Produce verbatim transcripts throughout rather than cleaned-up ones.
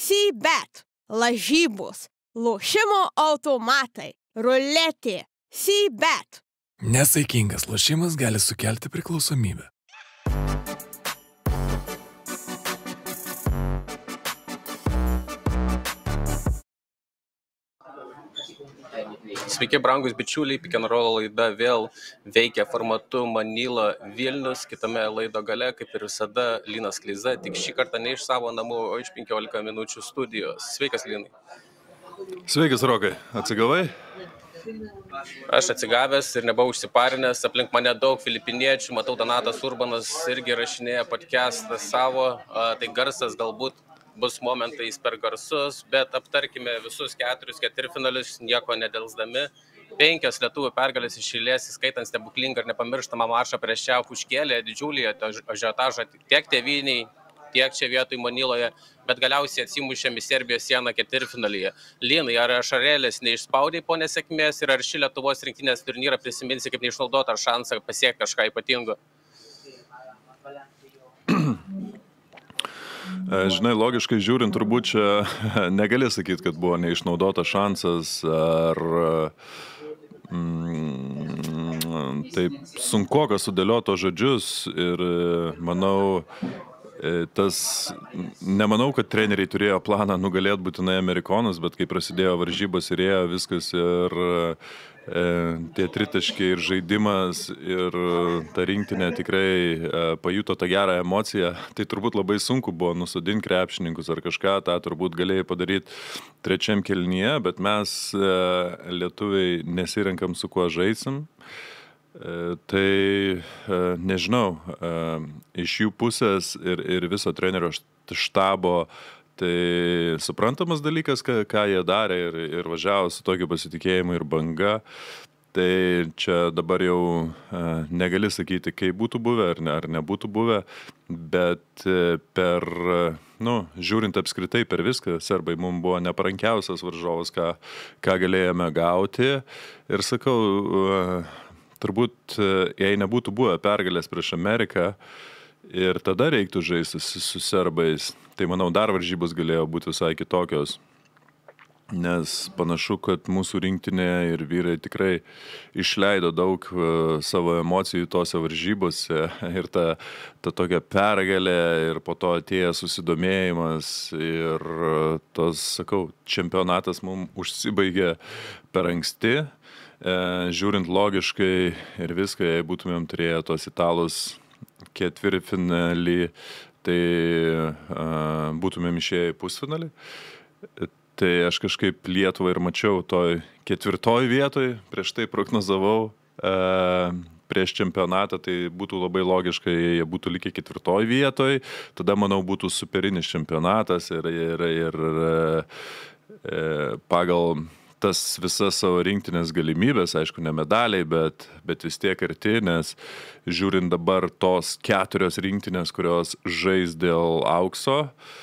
C-bet, lažybos, lošimo automatai, ruletė, C-bet. Nesaikingas lošimas gali sukelti priklausomybę. Sveiki, brangus bičiuliai, Pick and Roll laida vėl veikia formatu Manila Vilnius. Kitame laido gale, kaip ir visada, Linas Kleiza, tik šį kartą ne iš savo namų, o iš penkiolika minučių studijos. Sveikas, Linai. Sveikas, Rokai. Atsigavai? Aš atsigavęs ir nebuvau užsiparinęs, aplink mane daug filipiniečių, matau Donatas Urbanas irgi rašinėja podcastą savo, tai garsas galbūt bus momentais per garsus, bet aptarkime visus keturis ketvirtfinalius, nieko nedelsdami. Penkios lietuvių pergalės iš eilės, įskaitant stebuklingą ir nepamirštamą mačą prieš Čiaupų užkėlė didžiulį ažiotažą tiek tėvynei, tiek čia vietoj Maniloje, bet galiausiai atsimušėm į Serbijos sieną ketvirtfinalyje. Linai, ar ašarėlės neišspaudai po nesėkmės ir ar ši Lietuvos rinktinės turnyrą prisiminsi kaip neišnaudotą šansą pasiekti kažką ypatingo? Žinai, logiškai žiūrint, turbūt čia negali sakyti, kad buvo neišnaudotas šansas, ar mm, taip sunkoka sudėlioto žodžius ir manau, tas, nemanau, kad treneriai turėjo planą nugalėti būtinai amerikonus, bet kai prasidėjo varžybos ir ėjo viskas ir e, tie tritaškiai ir žaidimas ir ta rinktinė tikrai e, pajuto tą gerą emociją, tai turbūt labai sunku buvo nusodinti krepšininkus ar kažką, tą turbūt galėjai padaryti trečiam kėlinyje, bet mes e, lietuviai nesirenkam su kuo žaisim. Tai nežinau, iš jų pusės ir, ir viso trenerio štabo, tai suprantamas dalykas, ką, ką jie darė ir, ir važiavo su tokiu pasitikėjimu ir banga. Tai čia dabar jau negali sakyti, kaip būtų buvę ar, ne, ar nebūtų buvę, bet per, nu, žiūrint apskritai per viską, serbai mums buvo neparankiausias varžovas, ką, ką galėjome gauti. Ir sakau, turbūt, jei nebūtų buvę pergalės prieš Ameriką ir tada reiktų žaisti su, su serbais, tai manau dar varžybos galėjo būti visai kitokios. Nes panašu, kad mūsų rinktinė ir vyrai tikrai išleido daug savo emocijų tose varžybose ir ta, ta tokia pergalė ir po to atėjęs susidomėjimas ir tos, sakau, čempionatas mums užsibaigė per anksti. Žiūrint logiškai ir viską, jei būtumėm turėję tos italus ketvirtfinalį, tai uh, būtumėm išėję į pusfinalį. Tai aš kažkaip Lietuvą ir mačiau toj ketvirtoj vietoj, prieš tai prognozavau uh, prieš čempionatą, tai būtų labai logiška, jei jie būtų likę ketvirtoj vietoj, tada, manau, būtų superinis čempionatas ir, ir, ir uh, pagal tas visas savo rinktinės galimybės, aišku, ne medaliai, bet, bet vis tiek arti, nes žiūrint dabar tos keturios rinktinės, kurios žais dėl aukso,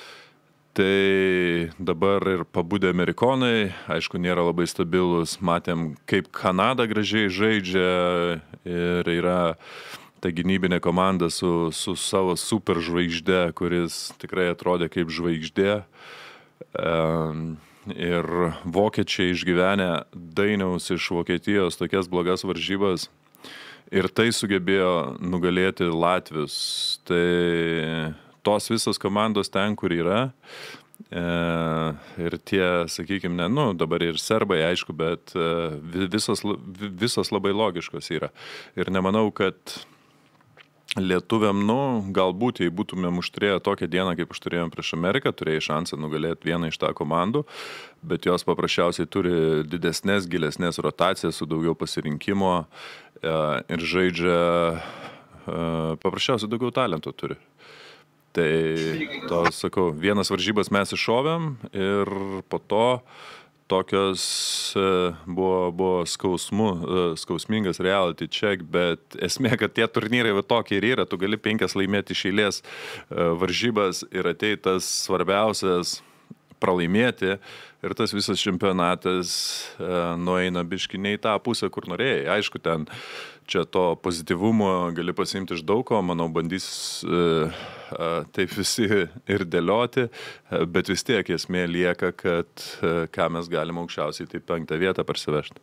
tai dabar ir pabudę amerikonai, aišku, nėra labai stabilus, matėm, kaip Kanada gražiai žaidžia ir yra ta gynybinė komanda su, su savo super žvaigžde, kuris tikrai atrodė kaip žvaigždė. Um, Ir vokiečiai išgyvenę Dainiaus iš Vokietijos tokias blogas varžybas ir tai sugebėjo nugalėti latvius. Tai tos visos komandos ten, kur yra, e, ir tie, sakykime, ne, nu, dabar ir serbai, aišku, bet e, visos, visos labai logiškos yra. Ir nemanau, kad lietuviam, nu, galbūt, jei būtumėm užturėję tokią dieną, kaip užturėjom prieš Ameriką, turėjai šansą nugalėti vieną iš tą komandų, bet jos paprasčiausiai turi didesnės, gilesnės rotacijas su daugiau pasirinkimo e, ir žaidžia, e, paprasčiausiai daugiau talento turi. Tai, to, sakau, vienas varžybas mes iššovėm ir po to tokios buvo, buvo skausmu, skausmingas reality check, bet esmė, kad tie turnyrai va tokie ir yra, tu gali penkias laimėti iš eilės varžybas ir ateit tas svarbiausias pralaimėti ir tas visas čempionatas nueina biški ne į tą pusę, kur norėjai. Aišku, ten čia to pozityvumo gali pasiimti iš daug ko, manau, bandys uh, uh, taip visi ir dėlioti, uh, bet vis tiek esmė lieka, kad uh, ką mes galime aukščiausiai tai penktą vietą parsivežti.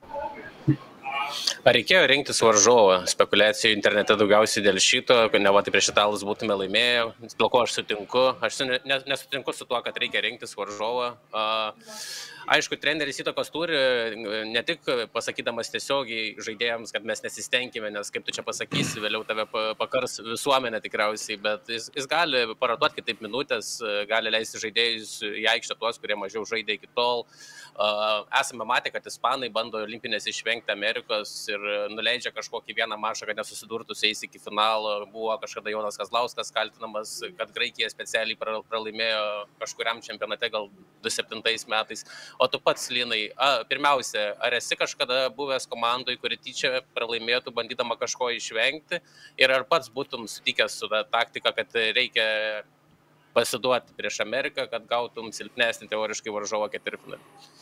Ar reikėjo rinktis varžovą? Spekulacijų internete daugiausiai dėl šito, kad ne va tai prieš italus būtume laimėję, dėl ko aš sutinku. Aš nesutinku su tuo, kad reikia rinktis varžovą. Aišku, treneris įtakos turi, ne tik pasakydamas tiesiogiai žaidėjams, kad mes nesistengime, nes kaip tu čia pasakysi, vėliau tave pakars visuomenė tikriausiai, bet jis, jis gali paratuoti kitaip minutės, gali leisti žaidėjus į aikštę tuos, kurie mažiau žaidė iki tol. Esame matę, kad ispanai bando olimpinės išvengti Amerikos ir nuleidžia kažkokį vieną mačą, kad nesusidurtų su jais iki finalo. Buvo kažkada Jonas Kazlauskas kaltinamas, kad Graikija specialiai pralaimėjo kažkuriam čempionate, gal du tūkstančiai septintais metais. O tu pats, Linai, a, pirmiausia, ar esi kažkada buvęs komandoj, kuri tyčia pralaimėtų, bandydama kažko išvengti? Ir ar pats būtum sutikęs su tą taktiką, kad reikia pasiduoti prieš Ameriką, kad gautum silpnesnį teoriškai varžovą ketvirtfinalį?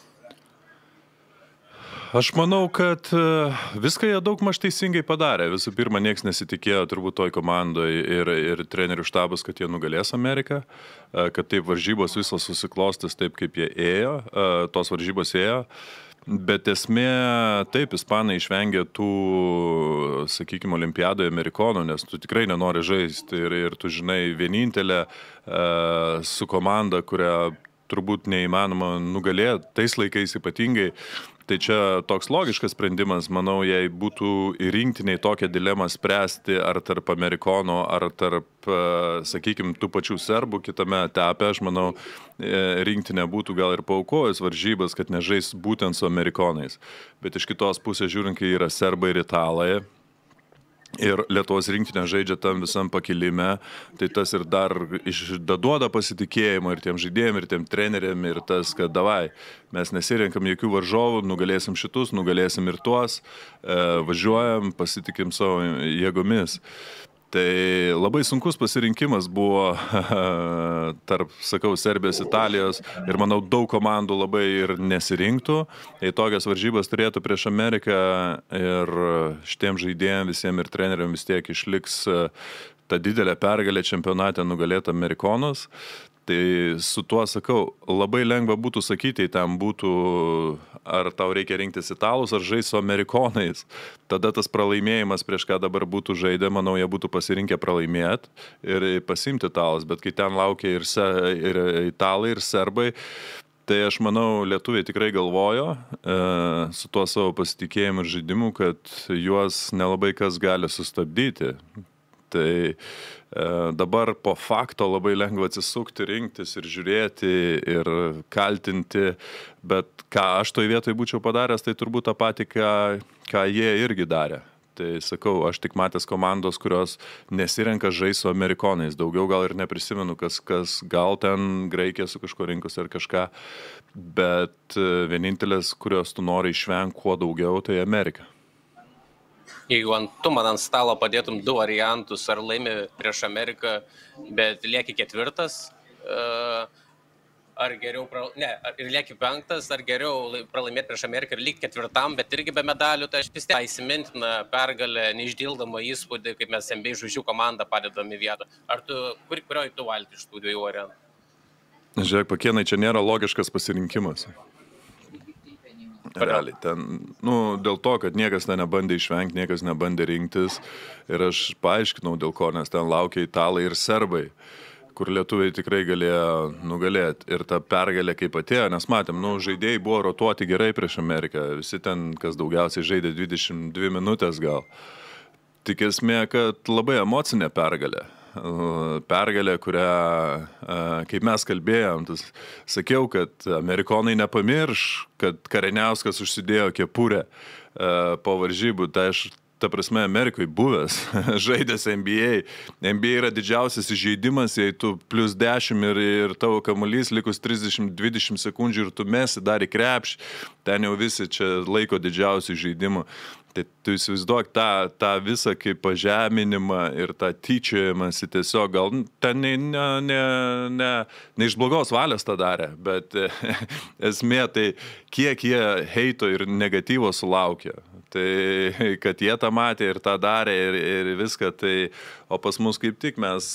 Aš manau, kad viską jie daug maž teisingai padarė. Visų pirma, nieks nesitikėjo turbūt toj komandoje ir, ir trenerių štabas, kad jie nugalės Ameriką, kad taip varžybos visos susiklostys taip, kaip jie ėjo, tos varžybos ėjo. Bet esmė, taip, ispanai išvengė tų, sakykime, olimpiadoje amerikonų, nes tu tikrai nenori žaisti ir, ir tu žinai vienintelę su komanda, kurią turbūt neįmanoma nugalėti, tais laikais ypatingai. Tai čia toks logiškas sprendimas, manau, jei būtų į rinktiniai tokią dilemą spręsti ar tarp amerikonų, ar tarp, sakykime, tų pačių serbų kitame etape, aš manau, rinktinė būtų gal ir paaukojus varžybas, kad nežais būtent su amerikonais. Bet iš kitos pusės žiūrint, kai yra serbai ir italai, ir Lietuvos rinktinė žaidžia tam visam pakilime, tai tas ir dar išdaduoda pasitikėjimą ir tiem žaidėjim, ir tiem treneriam, ir tas, kad davai, mes nesirenkam jokių varžovų, nugalėsim šitus, nugalėsim ir tuos, važiuojam, pasitikim savo jėgomis. Tai labai sunkus pasirinkimas buvo tarp, sakau, Serbijos, Italijos ir manau daug komandų labai ir nesirinktų. Jei tokias varžybas turėtų prieš Ameriką ir šitiem žaidėjim visiems ir treneriam vis tiek išliks ta didelė pergalė čempionate nugalėti amerikonus. Tai su tuo, sakau, labai lengva būtų sakyti, ten būtų, ar tau reikia rinktis italus, ar žais su amerikonais. Tada tas pralaimėjimas, prieš ką dabar būtų žaidę, manau, jie būtų pasirinkę pralaimėti ir pasimti italus. Bet kai ten laukia ir, se, ir italai, ir serbai, tai aš manau, lietuviai tikrai galvojo e, su tuo savo pasitikėjimu ir žaidimu, kad juos nelabai kas gali sustabdyti. Tai dabar po fakto labai lengva atsisukti, rinktis ir žiūrėti ir kaltinti, bet ką aš toj vietoj būčiau padaręs, tai turbūt tą patį, ką, ką jie irgi darė. Tai sakau, aš tik matęs komandos, kurios nesirenka žais su amerikonais. Daugiau gal ir neprisimenu, kas, kas gal ten Graikija su kažko rinkus ar kažką, bet vienintelės, kurios tu nori išvengti kuo daugiau, tai Amerika. Jeigu ant, tu man ant stalo padėtum du variantus, ar laimi prieš Ameriką, bet lieki ketvirtas, ar geriau, pra... ne, ar ir lieki penktas, ar geriau pralaimėti prieš Ameriką ir lieki ketvirtam, bet irgi be medalių, tai aš vis tiek įsimintina pergalę, neišdildama įspūdį, kaip mes N B A žvaigždžių komandą padedam į vietą. Ar tu, kur, kurioj tu valti iš tų dviejų variantų? Žiūrėk, Pakėnai, čia nėra logiškas pasirinkimas. Realiai, ten, nu, dėl to, kad niekas ten nebandė išvengti, niekas nebandė rinktis ir aš paaiškinau dėl ko, nes ten laukia italai ir serbai, kur lietuviai tikrai galėjo nugalėti. Ir ta pergalė kaip atėjo, nes matėm, nu, žaidėjai buvo rotuoti gerai prieš Ameriką, visi ten, kas daugiausiai žaidė dvidešimt dvi minutės gal. Tik esmė, kad labai emocinė pergalė. Pergalė, kurią, kaip mes kalbėjom, tas, sakiau, kad amerikonai nepamirš, kad Kareniauskas užsidėjo kepurę po varžybų, tai aš, ta prasme, Amerikoje buvęs, žaidęs N B A. N B A yra didžiausias įžeidimas, jei tu plus dešimt ir, ir tavo kamuolys likus trisdešimt dvidešimt sekundžių ir tu mesi dar į krepšį, ten jau visi čia laiko didžiausių įžeidimų. Tai tu įsivaizduok tą, tą visą kaip pažeminimą ir tą tyčiojimąsi tiesiog, gal ten ne, ne, ne, ne, ne iš blogos valios tą darė, bet esmė tai kiek jie heito ir negatyvo sulaukia. Tai kad jie tą matė ir tą darė ir, ir viską, tai, o pas mus kaip tik mes,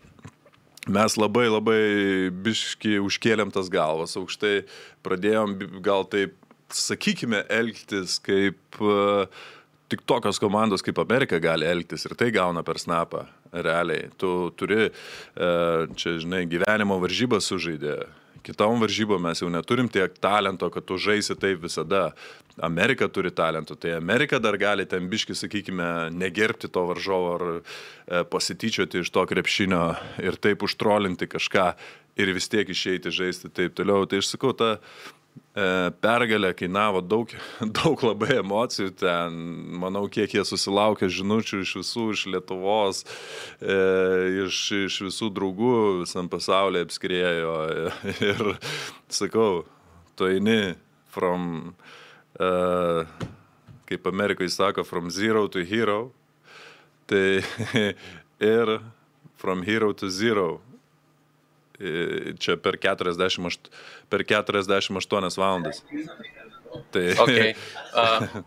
mes labai labai biški užkėlėm tas galvas aukštai, pradėjom gal taip, sakykime, elgtis kaip uh, tik tokios komandos kaip Amerika gali elgtis ir tai gauna per snapą, realiai. Tu turi, uh, čia žinai, gyvenimo varžybą sužaidė. Kitom varžybom mes jau neturim tiek talento, kad tu žaisi taip visada. Amerika turi talento, tai Amerika dar gali ten biški, sakykime, negerbti to varžovo ar e, pasityčioti iš to krepšinio ir taip užtrolinti kažką ir vis tiek išeiti žaisti taip toliau. Tai aš sakau, ta e, pergalė kainavo daug, daug labai emocijų ten, manau, kiek jie susilaukė žinučių iš visų, iš Lietuvos, e, iš, iš visų draugų visam pasaulyje apskriejo ir sakau, tu eini from, e, kaip Amerikai sako, from zero to hero, tai ir from hero to zero. Čia per keturiasdešimt, per keturiasdešimt aštuonias valandas. Tai... Okay. Uh,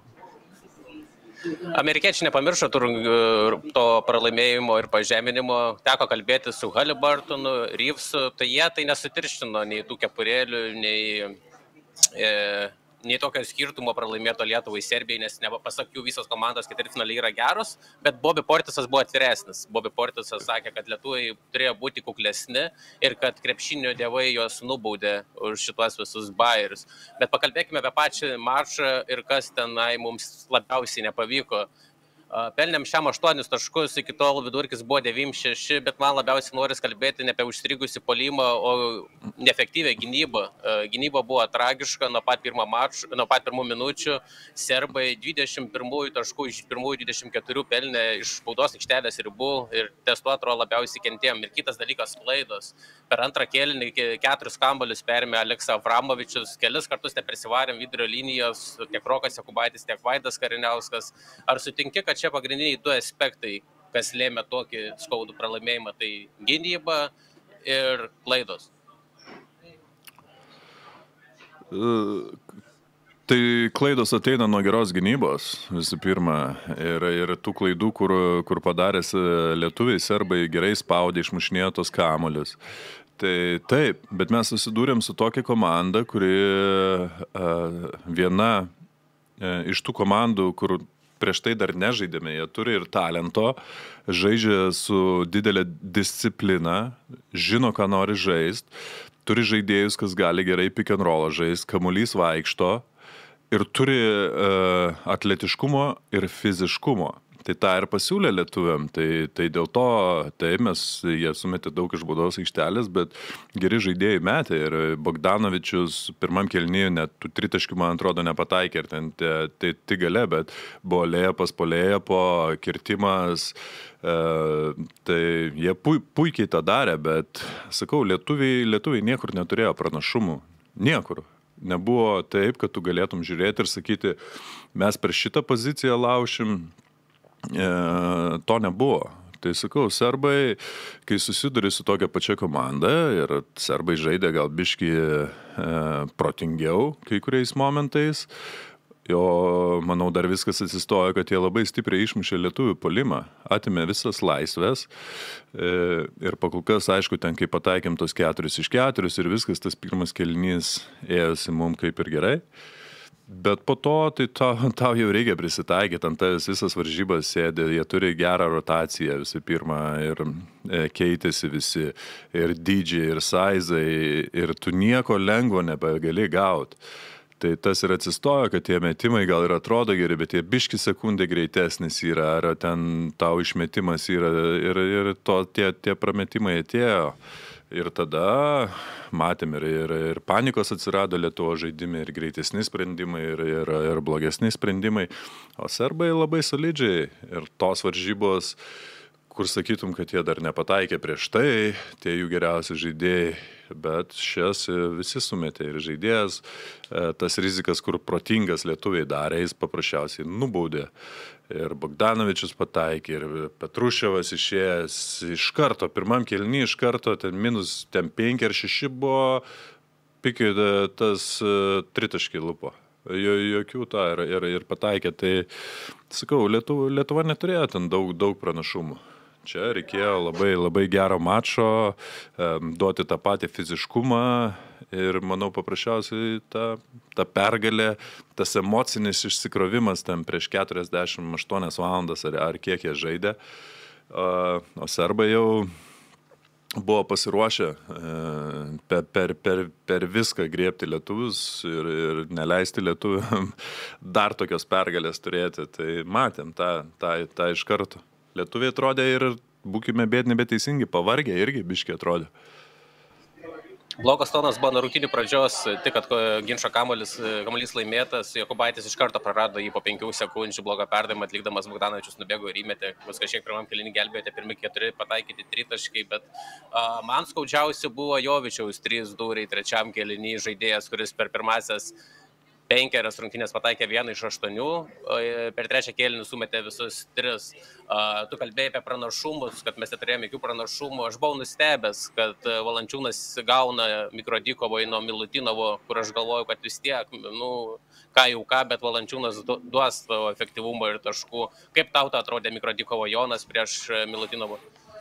amerikiečiai nepamiršo tur, to pralaimėjimo ir pažeminimo. Teko kalbėti su Haliburtonu, Reevesu, tai jie tai nesutirštino nei tų kepurėlių, nei... E, nei tokio skirtumo pralaimėto Lietuvai Serbijai, nes pasak jų visos komandos ketvirtfinaliai yra geros, bet Bobby Portisas buvo atviresnis. Bobby Portisas sakė, kad Lietuvai turėjo būti kuklesni ir kad krepšinio dievai juos nubaudė už šitos visus bairius. Bet pakalbėkime apie pačią mačą ir kas tenai mums labiausiai nepavyko. Pelnėm šiam aštuonis taškus, iki tol vidurkis buvo devyniasdešimt šeši, bet man labiausiai noris kalbėti ne apie užstrigusi puolimą, o neefektyvią gynybą. Gynyba buvo tragiška nuo pat, mačų, nuo pat pirmų minučių. Serbai dvidešimt pirmųjų taškų iš pirmųjų dvidešimt keturių pelnė iš baudos aikštelės ribų ir ties tuo atrodo labiausiai kentėjom. Ir kitas dalykas - klaidos. Per antrą kėlinį keturis kamuolius perėmė Aleksa Avramovičius, kelis kartus neprisivarėm vidurio linijos, tiek Rokas Jakubaitis, tiek Vaidas Kariniauskas. Ar sutinki, kad čia pagrindiniai du aspektai, kas lėmė tokį skaudų pralaimėjimą, tai gynyba ir klaidos? Tai klaidos ateina nuo geros gynybos, visų pirma, ir, ir tų klaidų, kur, kur padarės lietuviai, serbai gerai spaudė, išmušinėjo tos kamuolius. Tai taip, bet mes susidūrėm su tokia komanda, kuri a, viena a, iš tų komandų, kur prieš tai dar nežaidėme, jie turi ir talento, žaidžia su didelė disciplina, žino, ką nori žaist, turi žaidėjus, kas gali gerai pick and rollą žaist, kamuolys vaikšto ir turi uh, atletiškumo ir fiziškumo. Tai tą ir pasiūlė lietuviam, tai, tai dėl to, tai mes, jie sumetė daug iš baudos aikštelės, bet geri žaidėjai metė ir Bogdanovičius pirmam kėlinyje net tų tritaškių, man atrodo, nepataikė ir ten tai tik gale, bet buvo lėjas po lėja, po kirtimas, e, tai jie pu, puikiai tą darė, bet, sakau, lietuviai, lietuviai niekur neturėjo pranašumų, niekur. Nebuvo taip, kad tu galėtum žiūrėti ir sakyti, mes per šitą poziciją laušim. E, to nebuvo. Tai sakau, serbai, kai susiduri su tokia pačia komanda ir serbai žaidė gal biškį e, protingiau kai kuriais momentais, jo, manau, dar viskas atsistojo, kad jie labai stipriai išmušė lietuvių puolimą, atimė visas laisvės e, ir pakolkas, aišku, ten kai pataikėm tos keturis iš keturius ir viskas, tas pirmas kėlinys ėjosi mum kaip ir gerai. Bet po to, tai tau, tau jau reikia prisitaikyti, ant tas visas varžybas sėdė, jie turi gerą rotaciją visų pirma ir e, keitėsi visi, ir dydžiai, ir saizai, ir tu nieko lengvo nebegali gauti. Tai tas ir atsistojo, kad tie metimai gal ir atrodo geri, bet jie biški sekundė greitesnis yra, ar ten tau išmetimas yra, ir, ir to, tie, tie prametimai atėjo. Ir tada matėm ir, ir, ir panikos atsirado Lietuvo žaidimai, ir greitesni sprendimai, ir, ir, ir blogesni sprendimai. O serbai labai solidžiai ir tos varžybos, kur sakytum, kad jie dar nepataikė prieš tai, tie jų geriausi žaidėjai, bet šias visi sumetė ir žaidėjas, tas rizikas, kur protingas lietuviai darė, jis paprasčiausiai nubaudė. Ir Bogdanovičius pataikė, ir Petruševas išėjęs iš karto, pirmam kėliny iš karto, ten minus ten penki ar šeši buvo, pikiai tas tritaškį lupo. Jokių tą ir, ir, ir pataikė. Tai, sakau, Lietuva, Lietuva neturėjo ten daug, daug pranašumų. Čia reikėjo labai, labai gero mačo, duoti tą patį fiziškumą ir, manau, paprasčiausiai ta, ta pergalė, tas emocinis išsikrovimas ten prieš keturiasdešimt aštuonias valandas ar, ar kiek jie žaidė. O serbai jau buvo pasiruošę per, per, per, per viską griebti lietuvius ir, ir neleisti lietuviam dar tokios pergalės turėti. Tai matėm tą, tą, tą iš karto. Lietuviai atrodė ir, būkime bėdni, bet teisingi, pavargę irgi biškiai atrodė. Blogas tonas buvo nuo rungtynių pradžios, tik kad ginčo kamuolys, kamuolys laimėtas, Jokubaitis iš karto prarado jį po penkių sekundžių, blogą perdavimą atlikdamas Bogdanovičius nubėgo ir įmetė, vis kažkiek pirmam kėlinį gelbėjote, pirmi keturi pataikyti tritaškai, bet uh, man skaudžiausi buvo Jovičiaus trys dūriai trečiam kėlinį žaidėjas, kuris per pirmasias penkerias rungtynės pataikė vieną iš aštuonių, per trečią kėlinį sumetė visus tris. Tu kalbėjai apie pranašumus, kad mes neturėjome jokių pranašumų. Aš buvau nustebęs, kad Valančiūnas gauna Mikrodikovoje nuo Milutinovo, kur aš galvoju, kad vis tiek, nu, ką jau ką, bet Valančiūnas duos tavo efektyvumo ir taškų. Kaip tau tą atrodė Mikrodikovo Jonas prieš Milutinovo?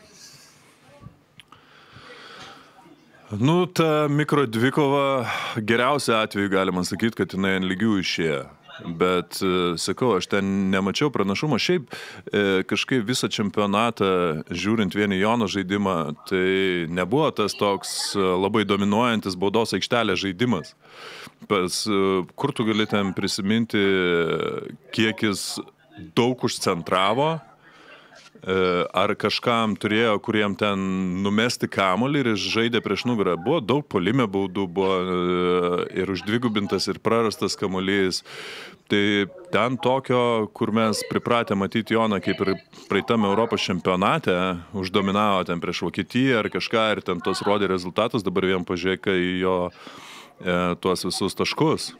Nu, ta mikrodvikova geriausia atveju galima sakyti, kad jinai ant lygių išėjo. Bet, sakau, aš ten nemačiau pranašumo. Šiaip kažkaip visą čempionatą, žiūrint vieni Jono žaidimą, tai nebuvo tas toks labai dominuojantis baudos aikštelės žaidimas. Pas, kur tu gali ten prisiminti, kiek jis daug užcentravo, ar kažkam turėjo, kuriem ten numesti kamuolį ir jis žaidė prieš nugarą. Buvo daug puolime baudų, buvo ir uždvigubintas, ir prarastas kamuolys. Tai ten tokio, kur mes pripratę matyti Joną, kaip ir praeitame Europos čempionate, uždominavo ten prieš Vokietiją ar kažką ir ten tos rodė rezultatus, dabar vien pažiūrėk į jo e, tuos visus taškus.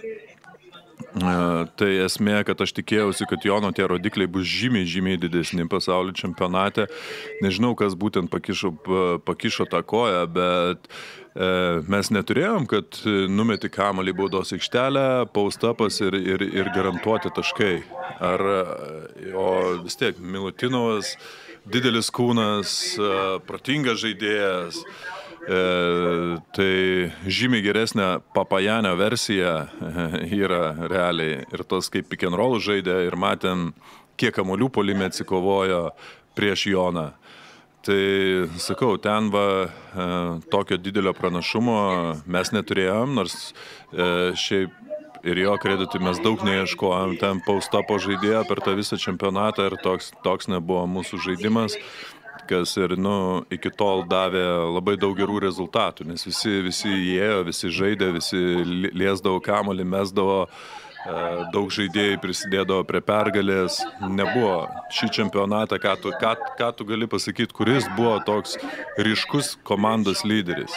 Tai esmė, kad aš tikėjausi, kad Jono tie rodikliai bus žymiai, žymiai didesni pasaulio čempionate. Nežinau, kas būtent pakišo, pakišo tą koją, bet e, mes neturėjom, kad numeti kamuolį baudos aikštelę, post-upas ir, ir, ir garantuoti taškai. Ar, o vis tiek, Milutinovas, didelis kūnas, protingas žaidėjas. E, tai žymiai geresnė Papajanio versija yra realiai ir tos kaip pick and roll žaidė ir matėm, kiek kamuolių puolime atsikovojo prieš Joną. Tai sakau, ten va e, tokio didelio pranašumo mes neturėjom, nors e, šiaip ir jo kreditui mes daug neieškojom, ten post-upo žaidėjo per tą visą čempionatą ir toks, toks nebuvo mūsų žaidimas, kas ir, nu, iki tol davė labai daug gerų rezultatų, nes visi, visi įėjo, visi žaidė, visi liesdavo kamuolį, mesdavo, daug žaidėjai prisidėdavo prie pergalės. Nebuvo šį čempionatą, ką tu, ką, ką tu gali pasakyti, kuris buvo toks ryškus komandos lyderis.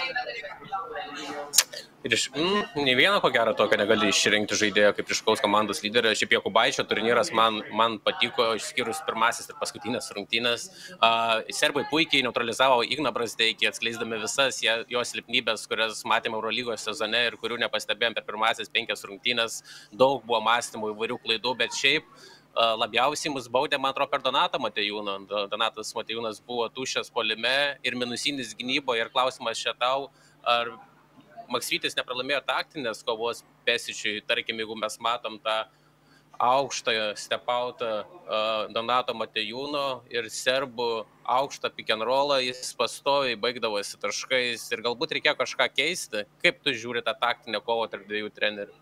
Ir iš, mm, nei vieno ko gero tokio negali išrinkti žaidėjo kaip ryškaus komandos lyderio. Šiaip Jokubaičio turnyras man, man patiko, išskyrus pirmasis ir paskutinės rungtynės. Uh, serbai puikiai neutralizavo Igną Brazdeikį, atskleisdami visas jos silpnybės, kurias matėme Eurolygos sezone ir kurių nepastebėjom per pirmasis penkias rungtynės. Daug buvo mąstymų, įvairių klaidų, bet šiaip uh, labiausiai mus baudė, man atrodo, per Donatą Matejūną. Donatas Matejūnas buvo tuščias puolime ir minusinis gynyboje. Ir klausimas čia tau, ar Maksvytis nepralaimėjo taktinės kovos Pesičiui, tarkim, jeigu mes matom tą aukštą stepautą uh, Donato Matejūno ir serbų aukštą pick and rollą, jis pastoviai baigdavosi taškais ir galbūt reikėjo kažką keisti. Kaip tu žiūri tą taktinę kovą tarp dviejų trenerių?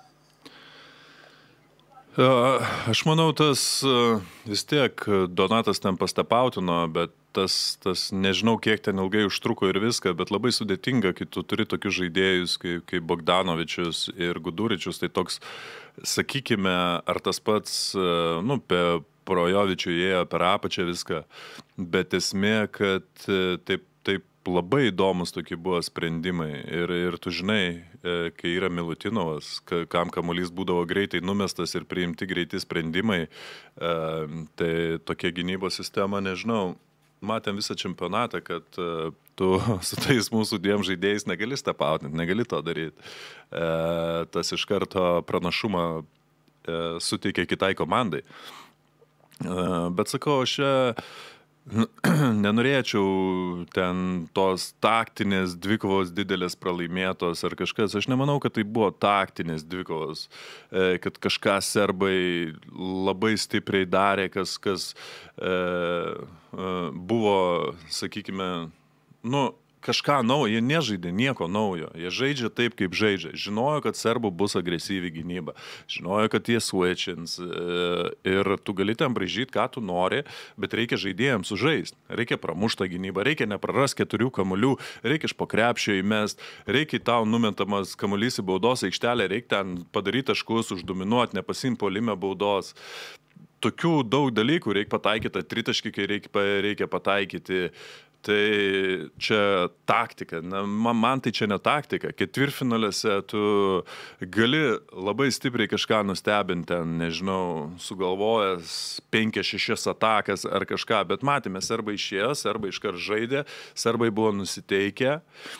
Aš manau, tas vis tiek Donatas ten pastepautino, bet tas, tas nežinau, kiek ten ilgai užtruko ir viską, bet labai sudėtinga, kai tu turi tokius žaidėjus kaip, kaip Bogdanovičius ir Guduričius, tai toks, sakykime, ar tas pats, nu, pe Projovičių ėjo per apačią viską, bet esmė, kad taip, taip labai įdomus tokie buvo sprendimai ir, ir tu žinai, kai yra Milutinovas, kam kamuolys būdavo greitai numestas ir priimti greiti sprendimai, tai tokia gynybos sistema, nežinau, matėm visą čempionatą, kad tu su tais mūsų dviem žaidėjais negali stepautinti, negali to daryti. E, tas iš karto pranašumą e, suteikia kitai komandai. E, bet sakau, aš čia nenorėčiau ten tos taktinės dvikovos didelės pralaimėtos ar kažkas. Aš nemanau, kad tai buvo taktinės dvikovos, kad kažką serbai labai stipriai darė, kas, kas e, buvo, sakykime, nu, kažką naujo, jie nežaidė nieko naujo, jie žaidžia taip, kaip žaidžia. Žinojo, kad serbų bus agresyvi gynyba, žinojo, kad jie switchins ir tu gali ten braižyti, ką tu nori, bet reikia žaidėjams sužaisti, reikia pramuštą gynybą, reikia neprarast keturių kamuolių, reikia iš po krepšio įmest, reikia tau numetamas kamuolys į baudos aikštelę, reikia ten padaryti taškus, uždominuoti, nepasiimti puolime baudos. Tokių daug dalykų reikia pataikyti, tritaškį, kai reikia, reikia pataikyti. Tai čia taktika, na, man tai čia ne taktika. Ketvirtfinaliuose tu gali labai stipriai kažką nustebinti, ten, nežinau, sugalvojęs penkias šešias atakas ar kažką, bet matėme, serbai išėjo, serbai iškart žaidė, serbai buvo nusiteikę.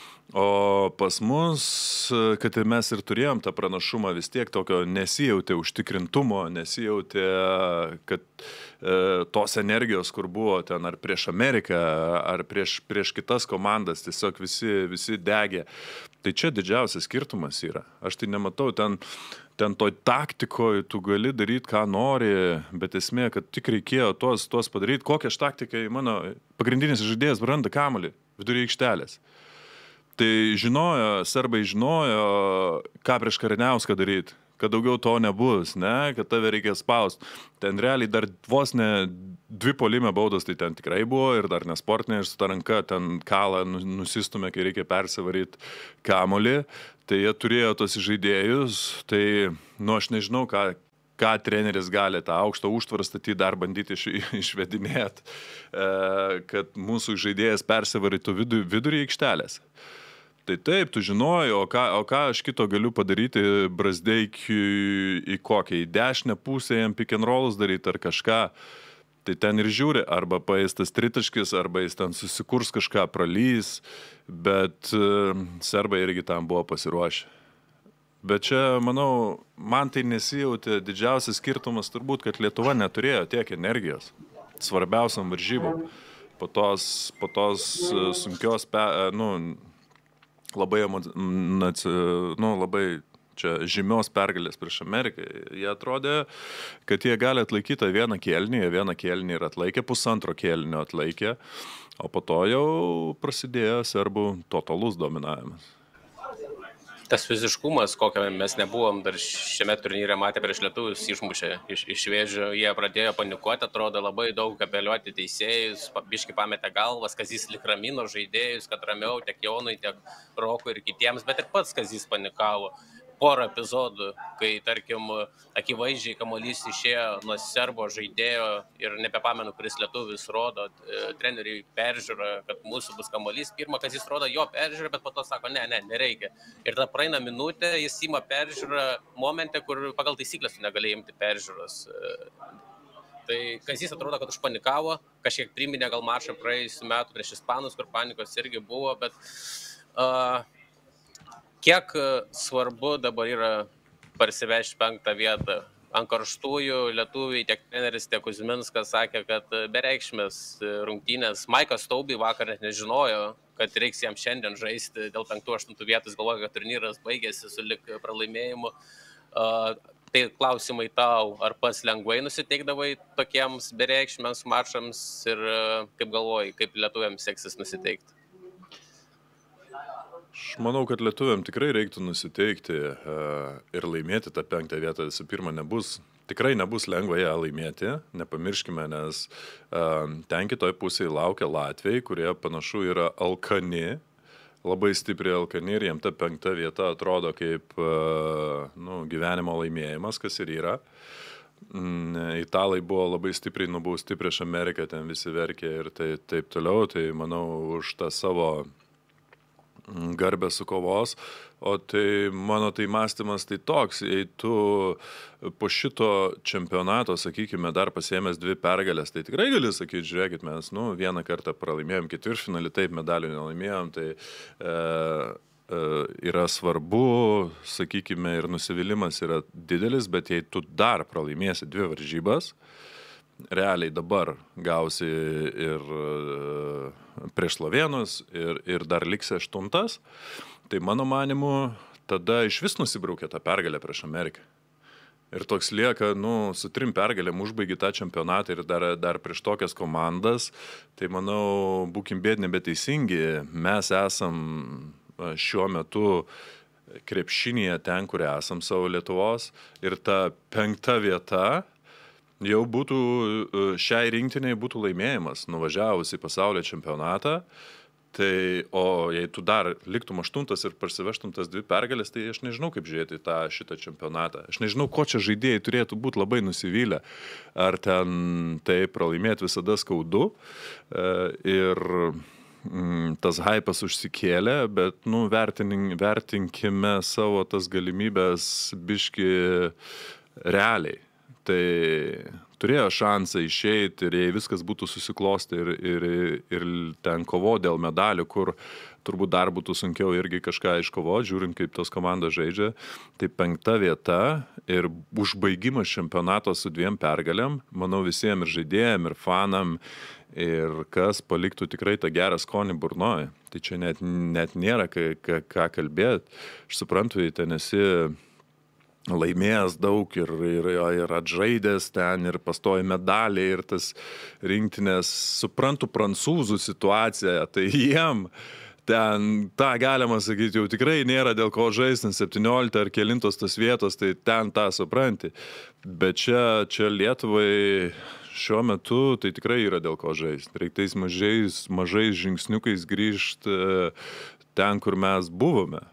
O pas mus, kad mes ir turėjom tą pranašumą, vis tiek tokio nesijautė užtikrintumo, nesijautė, kad e, tos energijos, kur buvo ten ar prieš Ameriką, ar prieš, prieš kitas komandas, tiesiog visi, visi degė. Tai čia didžiausias skirtumas yra. Aš tai nematau, ten, ten toj taktikoje tu gali daryti, ką nori, bet esmė, kad tik reikėjo tos, tos padaryti. Kokią aš taktiką, mano pagrindinis žaidėjas randa kamuolį vidury aikštelės. Tai žinojo, serbai žinojo, ką prieš Kariniauską daryti, kad daugiau to nebus, ne, kad tave reikia spaust. Ten realiai dar vos ne dvi puolime baudos, tai ten tikrai buvo ir dar nesportinė, ir su ta ranka ten kalą nusistumė, kai reikia persivaryti kamuolį. Tai jie turėjo tos žaidėjus, tai, nu, aš nežinau, ką, ką treneris gali tą aukštą užtvarą statyti, dar bandyti iš, išvedinėti, e, kad mūsų žaidėjas persivarytų vidu, vidurį aikštelės. Tai taip, tu žinojai, o ką, o ką aš kito galiu padaryti Brazdeikiui į kokią, į dešinę pusę jam pick and rollus daryti ar kažką. Tai ten ir žiūri, arba paėstas tritaškis, arba jis ten susikurs kažką, pralys, bet uh, serbai irgi tam buvo pasiruošę. Bet čia, manau, man tai nesijautė didžiausias skirtumas turbūt, kad Lietuva neturėjo tiek energijos svarbiausiam varžybom. Po tos, po tos sunkios, pe, nu, labai, nu, labai čia žymios pergalės prieš Ameriką. Jie atrodė, kad jie gali atlaikyti vieną kėlinį, jie vieną kėlinį ir atlaikė, pusantro kėlinio atlaikė, o po to jau prasidėjo serbų totalus dominavimas. Tas fiziškumas, kokio mes nebuvom dar šiame turnyre matę prieš lietuvius, išmušė iš, iš vėžio, jie pradėjo panikuoti, atrodo labai daug apeliuoti teisėjus, biški pametė galvas, Kazys lik ramino žaidėjus, kad ramiau tiek Jonui, tiek Rokui ir kitiems, bet ir pats Kazys panikavo. Porą epizodų, kai, tarkim, akivaizdžiai kamuolys išėjo nuo serbo žaidėjo ir nebepamenu, kuris lietuvis rodo, treneriai peržiūra, kad mūsų bus kamuolys. Pirmą, kas jis rodo jo peržiūrą, bet po to sako, ne, ne, nereikia. Ir tada praeina minutė, jis ima peržiūrą momente, kur pagal taisyklės tu negali imti peržiūros. Tai Kazys atrodo, kad užpanikavo, kažkiek priminė gal mačą praėjusių metų prieš ispanus, kur panikos irgi buvo, bet... Uh, Kiek svarbu dabar yra parsivežti penktą vietą? Ant karštųjų lietuviai, tiek treneris, tiek Kuzminskas sakė, kad bereikšmės rungtynės. Maikas Taubi vakar net nežinojo, kad reiks jam šiandien žaisti dėl penktų aštuntų vietos, galvoja, kad turnyras baigėsi su lik pralaimėjimu. Uh, tai klausimai tau, ar pats lengvai nusiteikdavai tokiems bereikšmėms mačams ir uh, kaip galvoji, kaip lietuviams seksis nusiteikti? Aš manau, kad lietuviam tikrai reiktų nusiteikti uh, ir laimėti tą penktą vietą. Visų pirma, nebus, tikrai nebus lengva ją laimėti, nepamirškime, nes uh, ten kitoj pusėje laukia Latviai, kurie panašu yra alkani, labai stipriai alkani ir jiem ta penkta vieta atrodo kaip uh, nu, gyvenimo laimėjimas, kas ir yra. Mm, Italai buvo labai stipriai nubausti prieš Ameriką, ten visi verkė ir tai, taip toliau, tai manau už tą savo garbę su kovos, o tai mano tai mąstymas tai toks, jei tu po šito čempionato, sakykime, dar pasiėmęs dvi pergalės, tai tikrai gali sakyti, žiūrėkit, mes nu, vieną kartą pralaimėjom ketvirtfinalį, taip medalių nelaimėjom, tai e, e, yra svarbu, sakykime, ir nusivylimas yra didelis, bet jei tu dar pralaimėsi dvi varžybas, realiai dabar gausi ir prieš slovėnus ir, ir dar liksi aštuntas, tai mano manimu tada iš vis nusibraukė tą pergalę prieš Ameriką. Ir toks lieka, nu, su trim pergalėm užbaigi tą čempionatą ir dar, dar prieš tokias komandas, tai manau, būkim bėdni, bet teisingi, mes esam šiuo metu krepšinėje ten, kur esam savo Lietuvos ir ta penkta vieta jau būtų, šiai rinktiniai būtų laimėjimas, nuvažiavus į pasaulio čempionatą, tai, o jei tu dar liktum aštuntas ir parsivežtum tas dvi pergalės, tai aš nežinau, kaip žiūrėti tą šitą čempionatą. Aš nežinau, ko čia žaidėjai turėtų būti labai nusivylę. Ar ten tai pralaimėti visada skaudu ir mm, tas hypas užsikėlė, bet, nu, vertinin, vertinkime savo tas galimybės biški realiai. Tai turėjo šansą išeiti ir jei viskas būtų susiklosti ir, ir, ir ten kovo dėl medalių, kur turbūt dar būtų sunkiau irgi kažką iškovoti, žiūrint, kaip tos komandos žaidžia, tai penkta vieta ir užbaigimas čempionato su dviem pergalėm, manau visiems ir žaidėjim, ir fanam, ir kas paliktų tikrai tą gerą skonį burnoje. Tai čia net, net nėra ką, ką, ką kalbėti. Aš suprantu, jei ten esi laimėjęs daug ir, ir, ir atžaidęs ten ir pastoji medaliai ir tas rinktinės, suprantu prancūzų situaciją, tai jiem ten, tą galima sakyti, jau tikrai nėra dėl ko žaisti, nes septyniolikta ar kelintos tos vietos, tai ten tą supranti. Bet čia, čia Lietuvai šiuo metu tai tikrai yra dėl ko žaisti. Reikia tais mažais, mažais žingsniukais grįžti ten, kur mes buvome.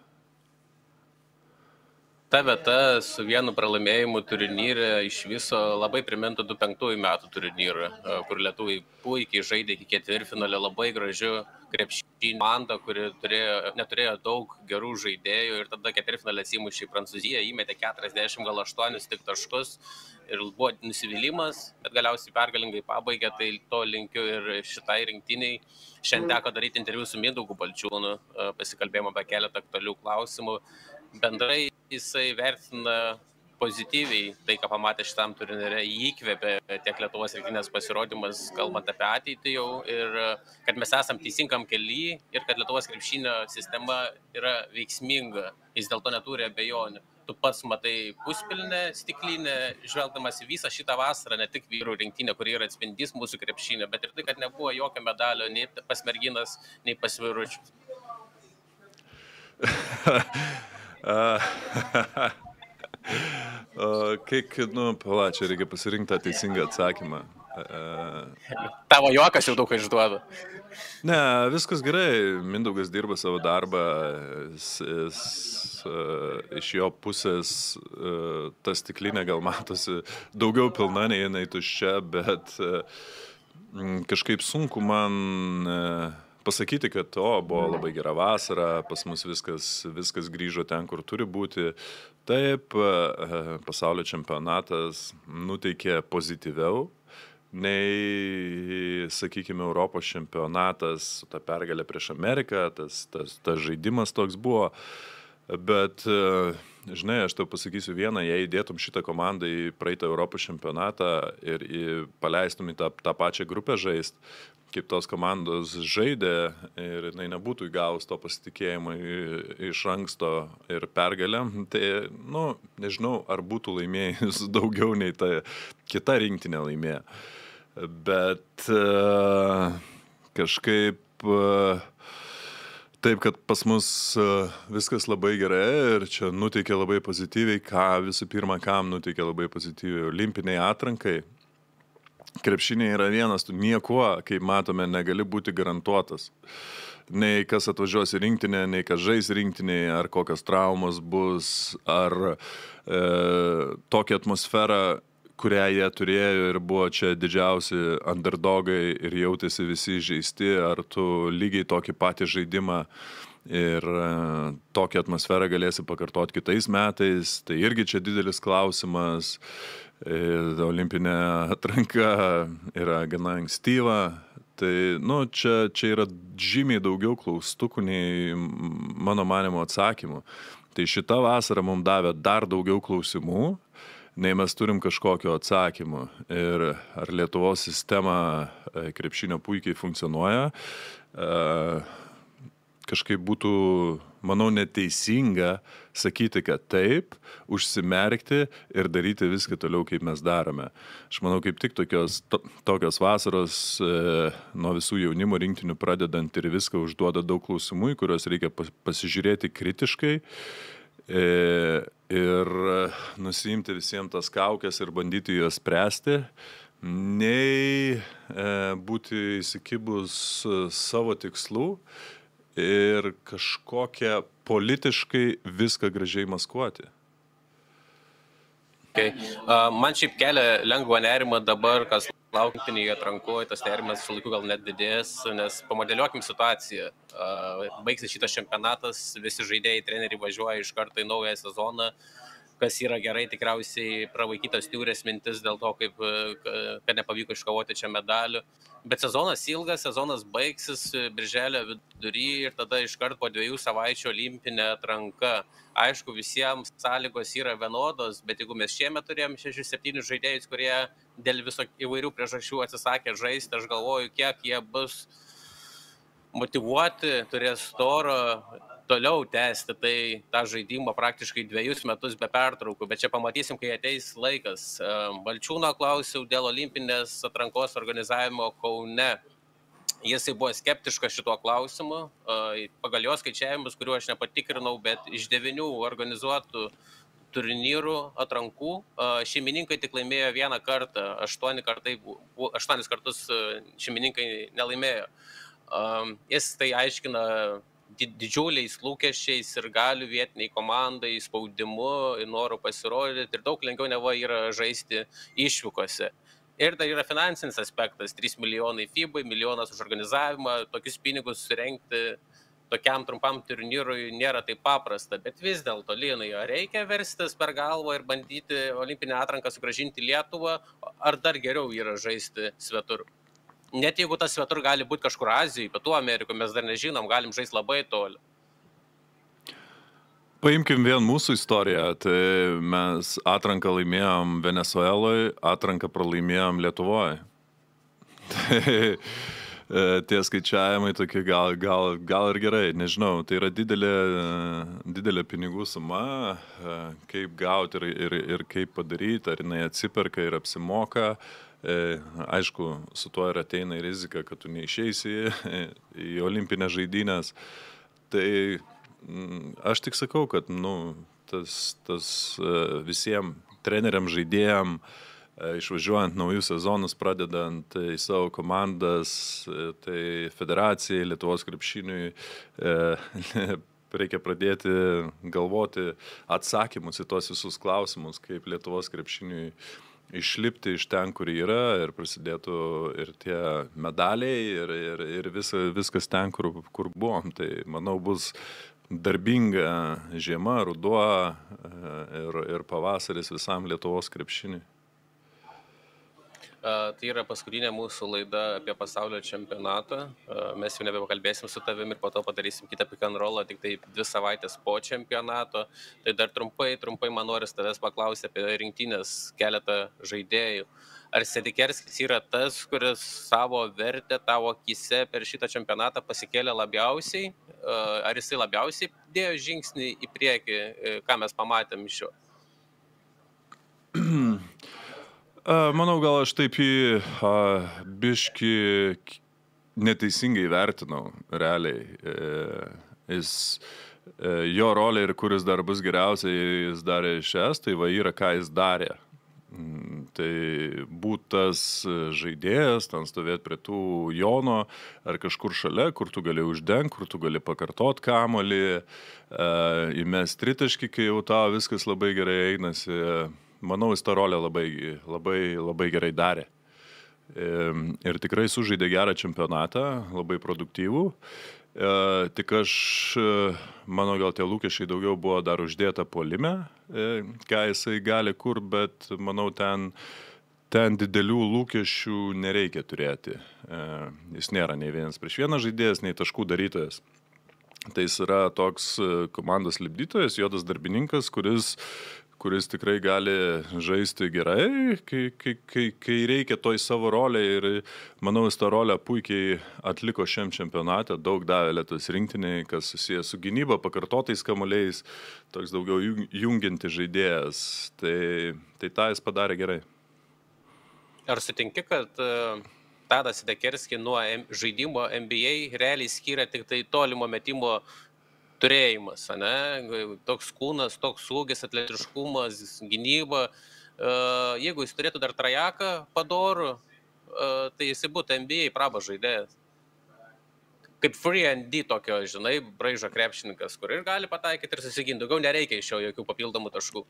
Ta vieta su vienu pralaimėjimu turnyre iš viso labai primintų du penktųjų metų turnyrą, kur lietuviai puikiai žaidė iki ketvirtfinalio, labai gražių krepšinį komandą, kuri turėjo, neturėjo daug gerų žaidėjų ir tada ketvirtfinalį atsimušė į Prancūziją, įmetė keturiasdešimt gal aštuonis tik taškus ir buvo nusivylimas, bet galiausiai pergalingai pabaigė, tai to linkiu ir šitai rinktiniai. Šiandien teko daryti interviu su Mindaugu Balčiūnu, pasikalbėjome apie keletą aktualių klausimų. Bendrai jisai vertina pozityviai tai, ką pamatė šitam turnyre, jį įkvėpė tiek Lietuvos rinktinės pasirodymas, kalbant apie ateitį jau, ir kad mes esam teisingam kely ir kad Lietuvos krepšinio sistema yra veiksminga, jis dėl to neturi abejonių. Tu pats matai puspilnę stiklinę, žvelgdamas į visą šitą vasarą, ne tik vyrų rinktinę, kuri yra atspindys mūsų krepšinio, bet ir tai, kad nebuvo jokio medalio nei pas merginas, nei pas vyručius. Uh, uh, kaip, nu, pala, čia reikia pasirinkti tą teisingą atsakymą. Uh, Tavo juokas jau daug išduoda. Ne, viskas gerai, Mindaugas dirba savo darbą, jis, jis, uh, iš jo pusės uh, ta stiklinė gal matosi daugiau pilna, nei jinai tuščia, bet uh, kažkaip sunku man uh, pasakyti, kad o, buvo labai gera vasara, pas mus viskas, viskas grįžo ten, kur turi būti. Taip, pasaulio čempionatas nuteikė pozityviau, nei, sakykime, Europos čempionatas, ta pergalė prieš Ameriką, tas, tas, tas žaidimas toks buvo. Bet, žinai, aš tau pasakysiu vieną, jei įdėtum šitą komandą į praeitą Europos čempionatą ir į, paleistum į tą, tą pačią grupę žaist, kaip tos komandos žaidė ir jinai nebūtų įgavus to pasitikėjimo iš anksto ir pergalę, tai, nu, nežinau, ar būtų laimėjus daugiau nei ta kita rinktinė laimėjo. Bet uh, kažkaip uh, taip, kad pas mus uh, viskas labai gerai ir čia nuteikė labai pozityviai, ką visų pirma, kam nuteikė labai pozityviai olimpiniai atrankai. Krepšiniai yra vienas, tu niekuo, kaip matome, negali būti garantuotas. Nei kas atvažiuos į rinktinę, nei kas žais rinktinėje, ar kokios traumos bus, ar e, tokia atmosfera, kurią jie turėjo ir buvo čia didžiausi underdogai ir jautėsi visi žaisti, ar tu lygiai tokį patį žaidimą ir tokią atmosferą galėsi pakartoti kitais metais, tai irgi čia didelis klausimas. Olimpinė atranka yra gana ankstyva, tai nu, čia, čia yra žymiai daugiau klaustukų nei mano manimo atsakymų. Tai šita vasara mums davė dar daugiau klausimų, nei mes turim kažkokio atsakymų. Ir ar Lietuvos sistema krepšinio puikiai funkcionuoja, kažkaip būtų, manau, neteisinga sakyti, kad taip, užsimerkti ir daryti viską toliau, kaip mes darome. Aš manau, kaip tik tokios, to, tokios vasaros e, nuo visų jaunimo rinktinių pradedant ir viską užduoda daug klausimų, kuriuos reikia pasižiūrėti kritiškai e, ir nusiimti visiems tas kaukės ir bandyti juos spręsti, nei e, būti įsikibus savo tikslų ir kažkokią politiškai viską gražiai maskuoti. Okay. Uh, man šiaip kelia lengvą nerimą dabar, kas laukintinėje atrankoje, tas nerimas su laiku gal net didės, nes pamodeliuokim situaciją. Uh, baigsis šitas čempionatas, visi žaidėjai, treneriai važiuoja iš karto į naują sezoną, kas yra gerai, tikriausiai pravaikytas niūrės mintis dėl to, kaip, kad nepavyko iškovoti čia medalių. Bet sezonas ilgas, sezonas baigsis birželio vidury ir tada iškart po dviejų savaičių olimpinė atranka. Aišku, visiems sąlygos yra vienodos, bet jeigu mes šiemet turėjom šešis septynis žaidėjus, kurie dėl viso įvairių priežasčių atsisakė žaisti, aš galvoju, kiek jie bus motyvuoti, turės storo toliau tęsti tai tą žaidimą praktiškai dviejus metus be pertraukų, bet čia pamatysim, kai ateis laikas. Balčiūno klausiau dėl olimpinės atrankos organizavimo Kaune. Jisai buvo skeptiškas šituo klausimu, pagal jo skaičiavimus, kuriuo aš nepatikrinau, bet iš devynių organizuotų turnyrų atrankų šeimininkai tik laimėjo vieną kartą, aštuoni kartai, aštuonis kartus šeimininkai nelaimėjo. Jis tai aiškina didžiuliais lūkesčiais ir galių vietiniai komandai, spaudimu, noru pasirodyti ir daug lengviau neva yra žaisti išvykose. Ir tai yra finansinis aspektas, trys milijonai FIBai, milijonas už organizavimą, tokius pinigus surengti tokiam trumpam turnyrui nėra taip paprasta, bet vis dėlto, Linai, ar reikia verstis per galvą ir bandyti olimpinę atranką sugrąžinti Lietuvą, ar dar geriau yra žaisti svetur? Net jeigu tas svetur gali būti kažkur Azijoje, Pietų Amerikoje, mes dar nežinom, galim žaisti labai toli. Paimkim vien mūsų istoriją, tai mes atranką laimėjom Venezueloje, atranką pralaimėjom Lietuvoje. Tai tie skaičiavimai tokie gal, gal, gal ir gerai, nežinau, tai yra didelė, didelė pinigų suma, kaip gauti ir, ir, ir kaip padaryti, ar jinai atsiperka ir apsimoka. Aišku, su tuo ir ateina į riziką, kad tu neišeisi į olimpinės žaidynės. Tai aš tik sakau, kad nu, tas, tas visiems treneriam, žaidėjam, išvažiuojant naujus sezonus, pradedant į savo komandas, tai federacijai, Lietuvos krepšiniui, reikia pradėti galvoti atsakymus į tos visus klausimus, kaip Lietuvos krepšiniui išlipti iš ten, kur yra, ir prasidėtų ir tie medaliai, ir, ir, ir visa, viskas ten, kur, kur buvom. Tai, manau, bus darbinga žiema, ruduo ir, ir pavasaris visam Lietuvos krepšiniui. Uh, tai yra paskutinė mūsų laida apie pasaulio čempionatą. Uh, mes jau nebekalbėsim su tavim ir po to padarysim kitą pick and rollą, tik tai dvi savaitės po čempionato. Tai dar trumpai, trumpai man noris tavęs paklausti apie rinktinės keletą žaidėjų. Ar Sedikerskis yra tas, kuris savo vertę tavo akyse per šitą čempionatą pasikėlė labiausiai? Uh, ar jisai labiausiai dėjo žingsnį į priekį, ką mes pamatėm iš jo? Manau, gal aš taip jį a, biški neteisingai vertinau, realiai. E, jis, e, jo rolė ir kuris dar bus geriausiai jis darė iš es, tai va yra, ką jis darė. Tai būt tas žaidėjas, ten stovėti prie tų Jono ar kažkur šalia, kur tu gali uždengti, kur tu gali pakartot kamuolį, e, įmest tritaškį, kai jau tau viskas labai gerai einasi. Manau, jis tą rolę labai, labai, labai gerai darė. Ir tikrai sužaidė gerą čempionatą, labai produktyvų. E, tik aš, mano gal tie lūkesčiai daugiau buvo dar uždėta puolime, e, ką jisai gali kur, bet manau ten, ten didelių lūkesčių nereikia turėti. E, jis nėra nei vienas prieš vieną žaidėjas, nei taškų darytojas. Tai jis yra toks komandos lipdytojas, juodas darbininkas, kuris kuris tikrai gali žaisti gerai, kai, kai, kai, kai reikia toj savo rolę ir manau, jis tą rolę puikiai atliko šiam čempionate, daug davė Lietuvos rinktiniai, kas susijęs su gynyba, pakartotais kamuoliais, toks daugiau jungianti žaidėjas, tai, tai tą jis padarė gerai. Ar sutinki, kad uh, Tadas Sidekerskis nuo žaidimo N B A realiai skiria tik tai tolimo metimo turėjimas, ane? Toks kūnas, toks ūgis, atletiškumas, gynyba. Jeigu jis turėtų dar trajaką padorų, tai jis būtų N B A prabas žaidėjas. Kaip free and D tokio, žinai, braižo krepšininkas, kur ir gali pataikyti ir susiginti. Daugiau nereikia iš jo jokių papildomų taškų.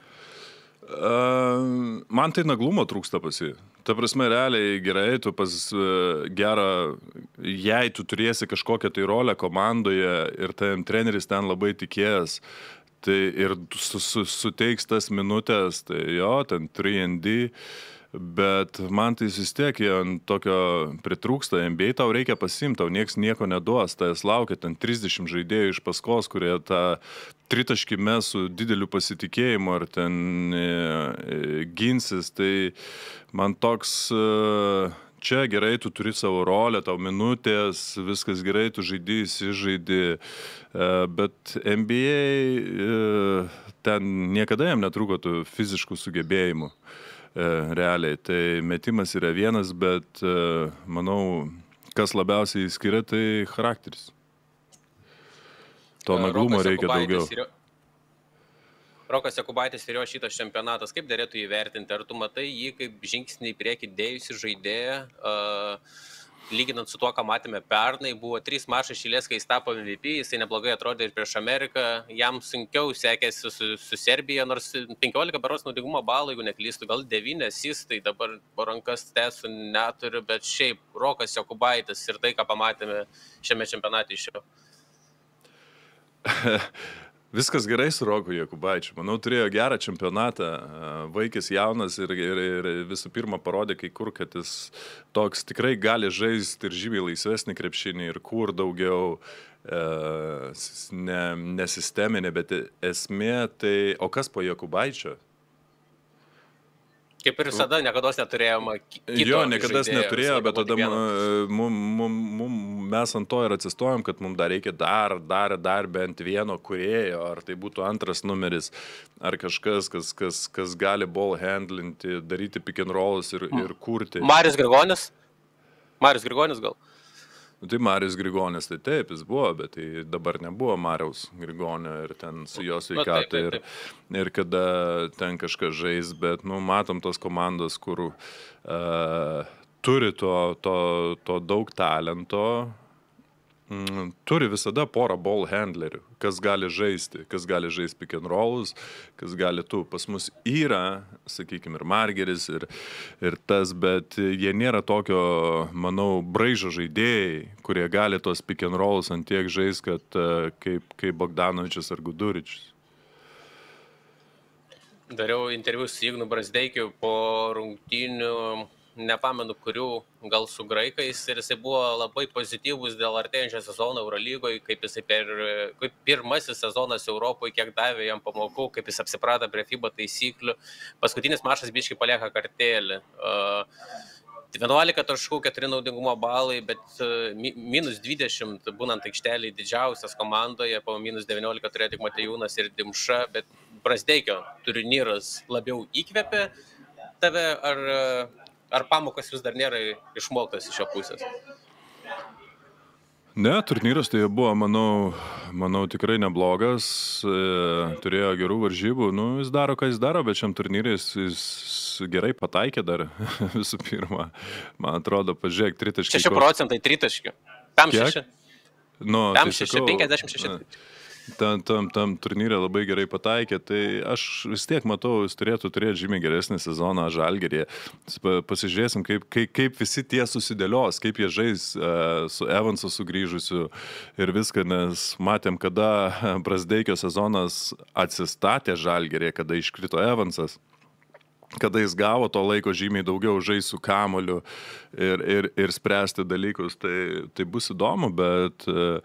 Uh, man tai naglumo trūksta pas jį. Ta prasme, realiai gerai, tu pas uh, gerą, jei tu turėsi kažkokią tai rolę komandoje ir tam treneris ten labai tikėjęs, tai ir su, su, suteiks tas minutės, tai jo, ten three and D, bet man tai vis tiek ant tokio pritrūksta. N B A tau reikia pasimti, tau nieks nieko neduos, tai jis laukia ten trisdešimt žaidėjų iš paskos, kurie tą tritaškį mes su dideliu pasitikėjimu ar ten e, e, ginsis, tai man toks, e, čia gerai, tu turi savo rolę, tau minutės, viskas gerai, tu žaidži, įsižaidži, e, bet N B A e, ten niekada jam netrūko tų fiziškų sugebėjimų. E, realiai, tai metimas yra vienas, bet e, manau, kas labiausiai skiria, tai charakteris. To naglumo reikia daugiau. Ir... Rokas Jakubaitis ir jo šitas čempionatas, kaip dėrėtų įvertinti? Ar tu matai jį kaip žingsnį į priekį dėjusi žaidėją, uh, lyginant su tuo, ką matėme pernai, buvo trys mačai iš eilės, kai jis tapo M V P, jisai neblogai atrodė ir prieš Ameriką, jam sunkiau sekėsi su, su Serbija, nors penkiolika berods naudingumo balų, jeigu neklystu, gal devyni asistai, dabar po rankas tesų neturiu, bet šiaip Rokas Jakubaitis ir tai, ką pamatėme šiame čempionate iš jo. Viskas gerai su Roku Jakubaičiu. Manau, turėjo gerą čempionatą. Vaikis jaunas ir, ir, ir visų pirma parodė kai kur, kad jis toks tikrai gali žaisti ir žymiai laisvesnį krepšinį ir kur daugiau e, ne, nesisteminė, bet esmė tai... O kas po Jakubaičio? Kaip ir visada, niekada neturėjome kito Jo, niekada žaidėjo, neturėjo, bet tada mum, mum, mum, mes ant to ir atsistojom, kad mums dar reikia dar, dar, dar bent vieno kūrėjo, ar tai būtų antras numeris, ar kažkas, kas, kas, kas gali ball handlinti, daryti pick and rollus ir, ir kurti. Marius Grigonis? Marius Grigonis gal? Tai Marius Grigonis, tai taip, jis buvo, bet tai dabar nebuvo Mariaus Grigonio ir ten su jo sveikata ir, ir kada ten kažkas žais, bet, nu, matom tos komandos, kur uh, turi to, to, to daug talento, mm, turi visada porą ball handlerių, kas gali žaisti, kas gali žaisti pick and rollus, kas gali tu. Pas mus yra, sakykime, ir Margeris, ir, ir tas, bet jie nėra tokio, manau, braižo žaidėjai, kurie gali tos pick and rollus ant tiek žais, kad uh, kaip, kaip Bogdanovičius ar Guduričius. Dariau interviu su Ignu Brazdeikiu po rungtynių, nepamenu kurių, gal su graikais, ir jisai buvo labai pozityvus dėl artėjančio sezono Eurolygoje, kaip jisai per kaip pirmasis sezonas Europoje, kiek davė jam pamokų, kaip jis apsiprato prie FIBA taisyklių. Paskutinis mačas biškai palieka kartelį. vienuolika taškų, keturi naudingumo balai, bet minus dvidešimt būnant aikštelėje didžiausias komandoje, po minus devyniolika turėjo tik Matejūnas ir Dimša, bet Brazdeikio turnyras labiau įkvėpė tave, ar, ar pamokos vis dar nėra išmoktas iš šio pusės? Ne, turnyras tai buvo, manau, manau tikrai neblogas, e, turėjo gerų varžybų, nu, jis daro, ką jis daro, bet šiam turnyrui jis, jis gerai pataikė dar visų pirma. Man atrodo, pažiūrėk, tritaškiai. šeši procentai tritaškių. Pam šeši. Nu, Pam tai šeši, sakau, penkiasdešimt šeši. tam, tam, tam turnyrė labai gerai pataikė, tai aš vis tiek matau, jis turėtų turėti žymiai geresnį sezoną Žalgiryje. Pasižiūrėsim, kaip, kaip, kaip visi tie susidėlios, kaip jie žais uh, su Evansu sugrįžusiu ir viską, nes matėm, kada Brazdeikio sezonas atsistatė Žalgiryje, kada iškrito Evansas, kada jis gavo to laiko žymiai daugiau žais su kamoliu ir, ir, ir spręsti dalykus, tai, tai bus įdomu, bet uh,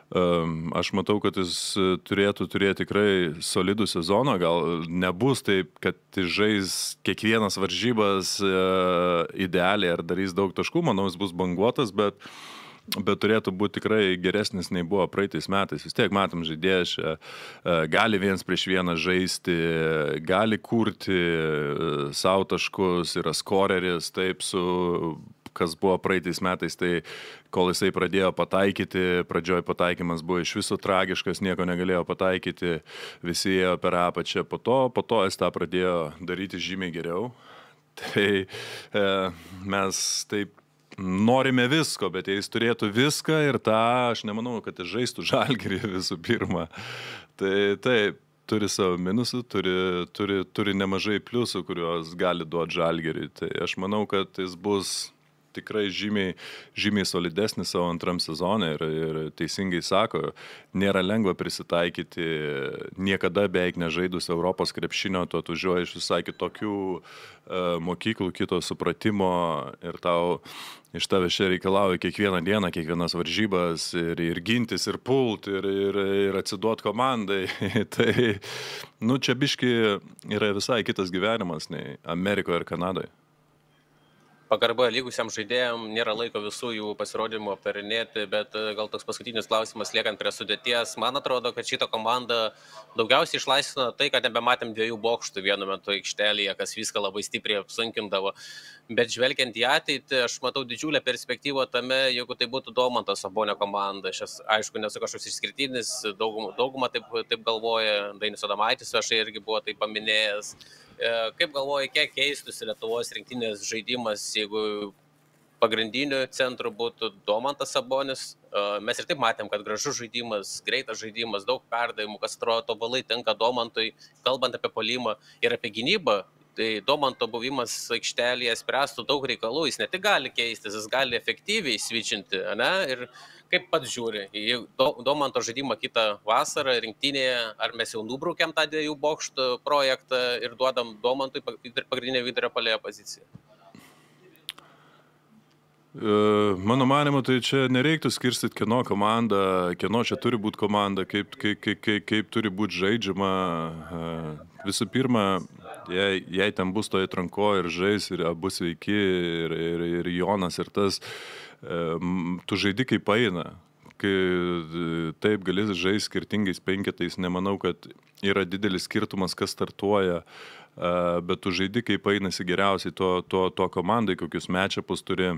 aš matau, kad jis turėtų turėti tikrai solidų sezoną, gal nebus taip, kad jis žais kiekvienas varžybas idealiai ar darys daug taškų, manau, jis bus banguotas, bet, bet turėtų būti tikrai geresnis nei buvo praeitais metais. Vis tiek matom žaidėjas, gali viens prieš vieną žaisti, gali kurti savo taškus, yra skoreris, taip su kas buvo praeitais metais, tai kol jisai pradėjo pataikyti, pradžioj pataikymas buvo iš viso tragiškas, nieko negalėjo pataikyti, visi ėjo per apačią, po to, po to jis tą pradėjo daryti žymiai geriau. Tai e, mes taip norime visko, bet jis turėtų viską ir tą, aš nemanau, kad jis žaistų Žalgirį visų pirma. Tai taip. Turi savo minusų, turi, turi, turi nemažai pliusų, kuriuos gali duoti Žalgiriui. Tai aš manau, kad jis bus tikrai žymiai, žymiai solidesnis savo antram sezone ir, ir teisingai sako, nėra lengva prisitaikyti niekada beveik nežaidus Europos krepšinio, tu atvažiuoji iš visai kitokių uh, mokyklų, kito supratimo ir tau iš tavęs čia reikalauja kiekvieną dieną, kiekvienas varžybas ir, ir gintis, ir pult, ir, ir, ir atsiduot komandai. Tai, nu, čia biški yra visai kitas gyvenimas nei Amerikoje ir Kanadoje. Pagarba lygusiam žaidėjam, nėra laiko visų jų pasirodymų aptarinėti, bet gal toks paskutinis klausimas liekant prie sudėties. Man atrodo, kad šitą komandą daugiausiai išlaisvino tai, kad nebematėm dviejų bokštų vienu metu aikštelėje, kas viską labai stipriai apsunkindavo. Bet žvelgiant į ateitį, aš matau didžiulę perspektyvą tame, jeigu tai būtų Domanto Sabonio komanda. Aš aišku, nesu kažkoks išskirtinis, dauguma, dauguma taip, taip galvoja, Dainius Adomaitis viešai irgi buvo tai paminėjęs. Kaip galvoji, kiek keistųsi Lietuvos rinktinės žaidimas, jeigu pagrindiniu centru būtų Domantas Sabonis? Mes ir taip matėm, kad gražus žaidimas, greitas žaidimas, daug perdavimų, kas atrodo tobalai tinka Domantui, kalbant apie puolimą ir apie gynybą. Tai Domanto buvimas aikštelėje spręstų daug reikalų, jis ne tik gali keistis, jis gali efektyviai svičinti, ne? Ir kaip pats žiūri, į Domanto žaidimą kitą vasarą rinktinėje, ar mes jau nubraukėm tą dviejų bokštų projektą ir duodam Domantui pagrindinę vidurio puolėjo poziciją? Mano manimu, tai čia nereiktų skirstyti kieno komanda, kieno čia turi būti komanda, kaip, kaip, kaip, kaip turi būti žaidžiama. Visų pirma, jei, jei ten bus toje atranko ir žais, ir abu sveiki, ir, ir, ir Jonas, ir tas, tu žaidi kaip eina. Kai taip gali žaisti skirtingais penketais, nemanau, kad yra didelis skirtumas, kas startuoja, bet tu žaidi kaip einasi geriausiai to, to, to komandai, kokius matchupus turi.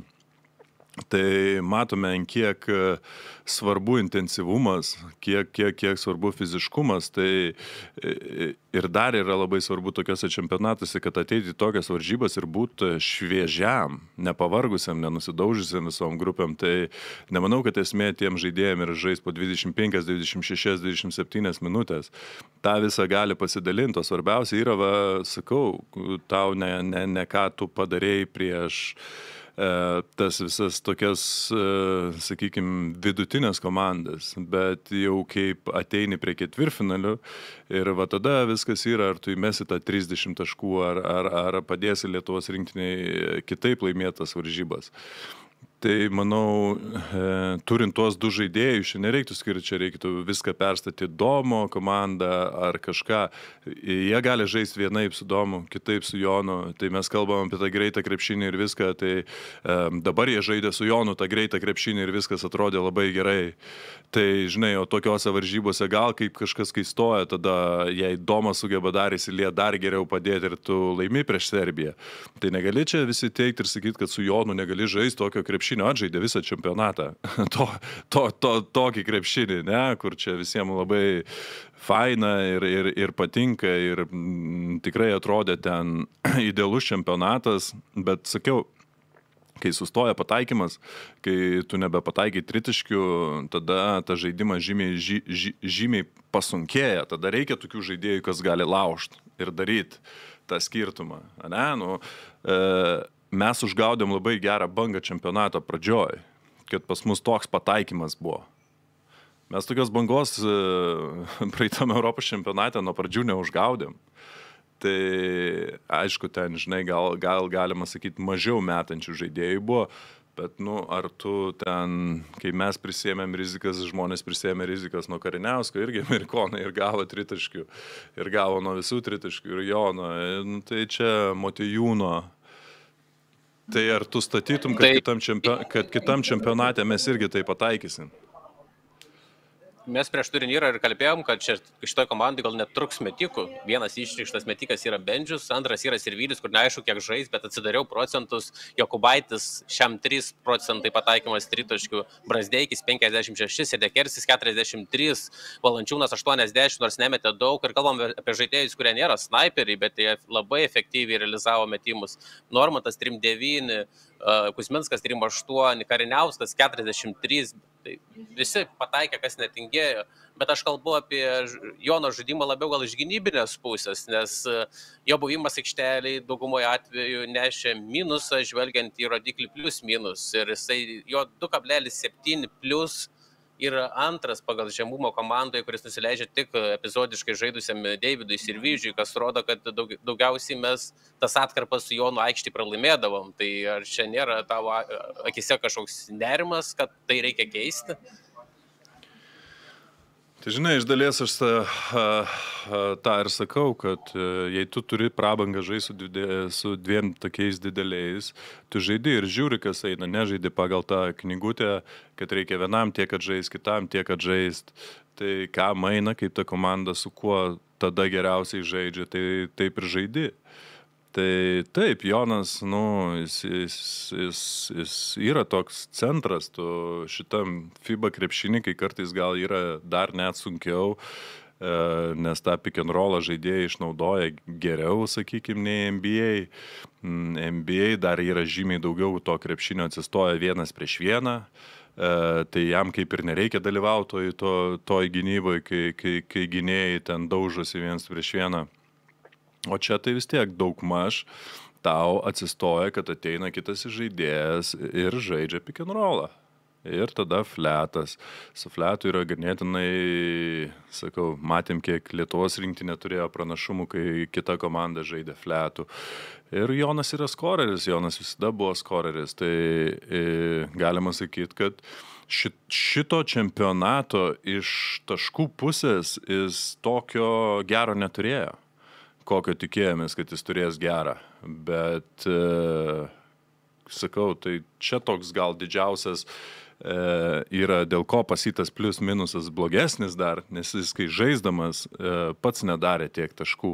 Tai matome, kiek svarbu intensyvumas, kiek, kiek, kiek svarbu fiziškumas, tai ir dar yra labai svarbu tokiuose čempionatuose, kad ateiti į tokias varžybas ir būti šviežiam, nepavargusiam, nenusidaužusiam visom grupėm. Tai nemanau, kad esmė tiem žaidėjim yra žais po dvidešimt penkias, dvidešimt šešias, dvidešimt septynias minutės. Ta visą gali pasidalinti, o svarbiausia yra, va, sakau, tau ne, ne, ne ką tu padarėjai prieš tas visas tokias, sakykime, vidutinės komandas, bet jau kaip ateini prie ketvirtfinalių ir va tada viskas yra, ar tu įmesi tą trisdešimt taškų, ar, ar, ar padėsi Lietuvos rinktiniai kitaip laimėtas varžybas. Tai manau, e, turint tuos du žaidėjus, čia nereiktų skirti, čia reiktų viską perstatyti Domo komandą ar kažką. Jie gali žaisti vienaip su Domu, kitaip su Jonu. Tai mes kalbam apie tą greitą krepšinį ir viską. Tai e, dabar jie žaidė su Jonu tą greitą krepšinį ir viskas atrodė labai gerai. Tai, žinai, o tokiuose varžybose gal kaip kažkas keistoja, tada jei Domas sugeba dar įsilieti dar geriau padėti ir tu laimi prieš Serbiją. Tai negali čia visi teikti ir sakyti, kad su Jonu negali žaisti tokio krepšinio, atžaidė visą čempionatą. to, to, to, tokį krepšinį, ne, kur čia visiems labai faina ir, ir, ir patinka ir m, tikrai atrodė ten idealus čempionatas, bet sakiau, kai sustoja pataikymas, kai tu nebepataikai tritaškių, tada ta žaidimas žymiai, ži, ži, žymiai pasunkėja, tada reikia tokių žaidėjų, kas gali laužti ir daryti tą skirtumą. Ne? Nu, e, mes užgaudėm labai gerą bangą čempionato pradžioj, kad pas mus toks pataikymas buvo. Mes tokios bangos e, praeitam Europos čempionate nuo pradžių neužgaudėm. Tai aišku, ten, žinai, gal, gal galima sakyti, mažiau metančių žaidėjų buvo, bet, nu, ar tu ten, kai mes prisėmėm rizikas, žmonės prisėmė rizikas nuo Kariniausko, irgi amerikonai ir gavo tritaškių, ir gavo nuo visų tritaškių, ir Jono, nu, tai čia Motijūno. Tai ar tu statytum, kad, tai... kitam, čempio, kad kitam čempionate mes irgi tai pataikysim? Mes prieš turnyrą ir kalbėjom, kad čia šitoj komandai gal netruks metikų. Vienas išrištas metikas yra Bendžius, antras yra Sirvylis, kur neaišku kiek žais, bet atsidariau procentus. Jokubaitis šiam trys procentai pataikymas tritaškių, Brazdeikis penkiasdešimt šeši, Sedekersis keturiasdešimt trys, Valančiūnas aštuoniasdešimt, nors nemetė daug. Ir kalbam apie žaidėjus, kurie nėra snaiperiai, bet jie labai efektyviai realizavo metimus. Normantas trim devyni, Kuzminskas trim aštuoni, Kariniauskas keturiasdešimt trys. Tai visi pataikė, kas netingėjo, bet aš kalbu apie Jono žaidimą labiau gal iš gynybinės pusės, nes jo buvimas aikšteliai daugumoje atveju nešė minusą, žvelgiant į rodiklį plius minus, ir jisai, jo du kablelis septyni plius yra antras pagal žemumo komandoje, kuris nusileidžia tik epizodiškai žaidusiam Deividui Sirvyžiui, kas rodo, kad daug, daugiausiai mes tas atkarpas su Jonu aikštį pralaimėdavom. Tai ar čia nėra tavo akise kažkoks nerimas, kad tai reikia keisti? Tai žinai, iš dalies aš tą, tą ir sakau, kad jei tu turi prabangą žaisti su, su dviem tokiais dideliais, tu žaidi ir žiūri, kas eina, nežaidi pagal tą knygutę, kad reikia vienam tiek atžaist, kitam tiek atžaist. Tai ką maina, kaip ta komanda su kuo tada geriausiai žaidžia, tai taip ir žaidi. Tai taip, Jonas, nu, jis, jis, jis, jis yra toks centras, tu šitam FIBA krepšinį, kai kartais gal yra dar net sunkiau, nes tą pick and rollą žaidėjai išnaudoja geriau, sakykime, nei N B A. N B A dar yra žymiai daugiau to krepšinio atsistoja vienas prieš vieną, tai jam kaip ir nereikia dalyvauti to, toj gynyboje, kai, kai, kai gynėjai ten daužosi vienas prieš vieną. O čia tai vis tiek daug maž tau atsistoja, kad ateina kitas žaidėjas ir žaidžia pick and rollą. Ir tada fletas. Su fletu yra ganėtinai, sakau, matėm, kiek Lietuvos rinktinė turėjo pranašumų, kai kita komanda žaidė fletų. Ir Jonas yra skoreris, Jonas visada buvo skoreris. Tai e, galima sakyti, kad šit, šito čempionato iš taškų pusės jis tokio gero neturėjo, kokio tikėjomės, kad jis turės gerą. Bet, e, sakau, tai čia toks gal didžiausias e, yra, dėl ko pasitas plius minusas blogesnis dar, nes jis, kai žaisdamas, e, pats nedarė tiek taškų.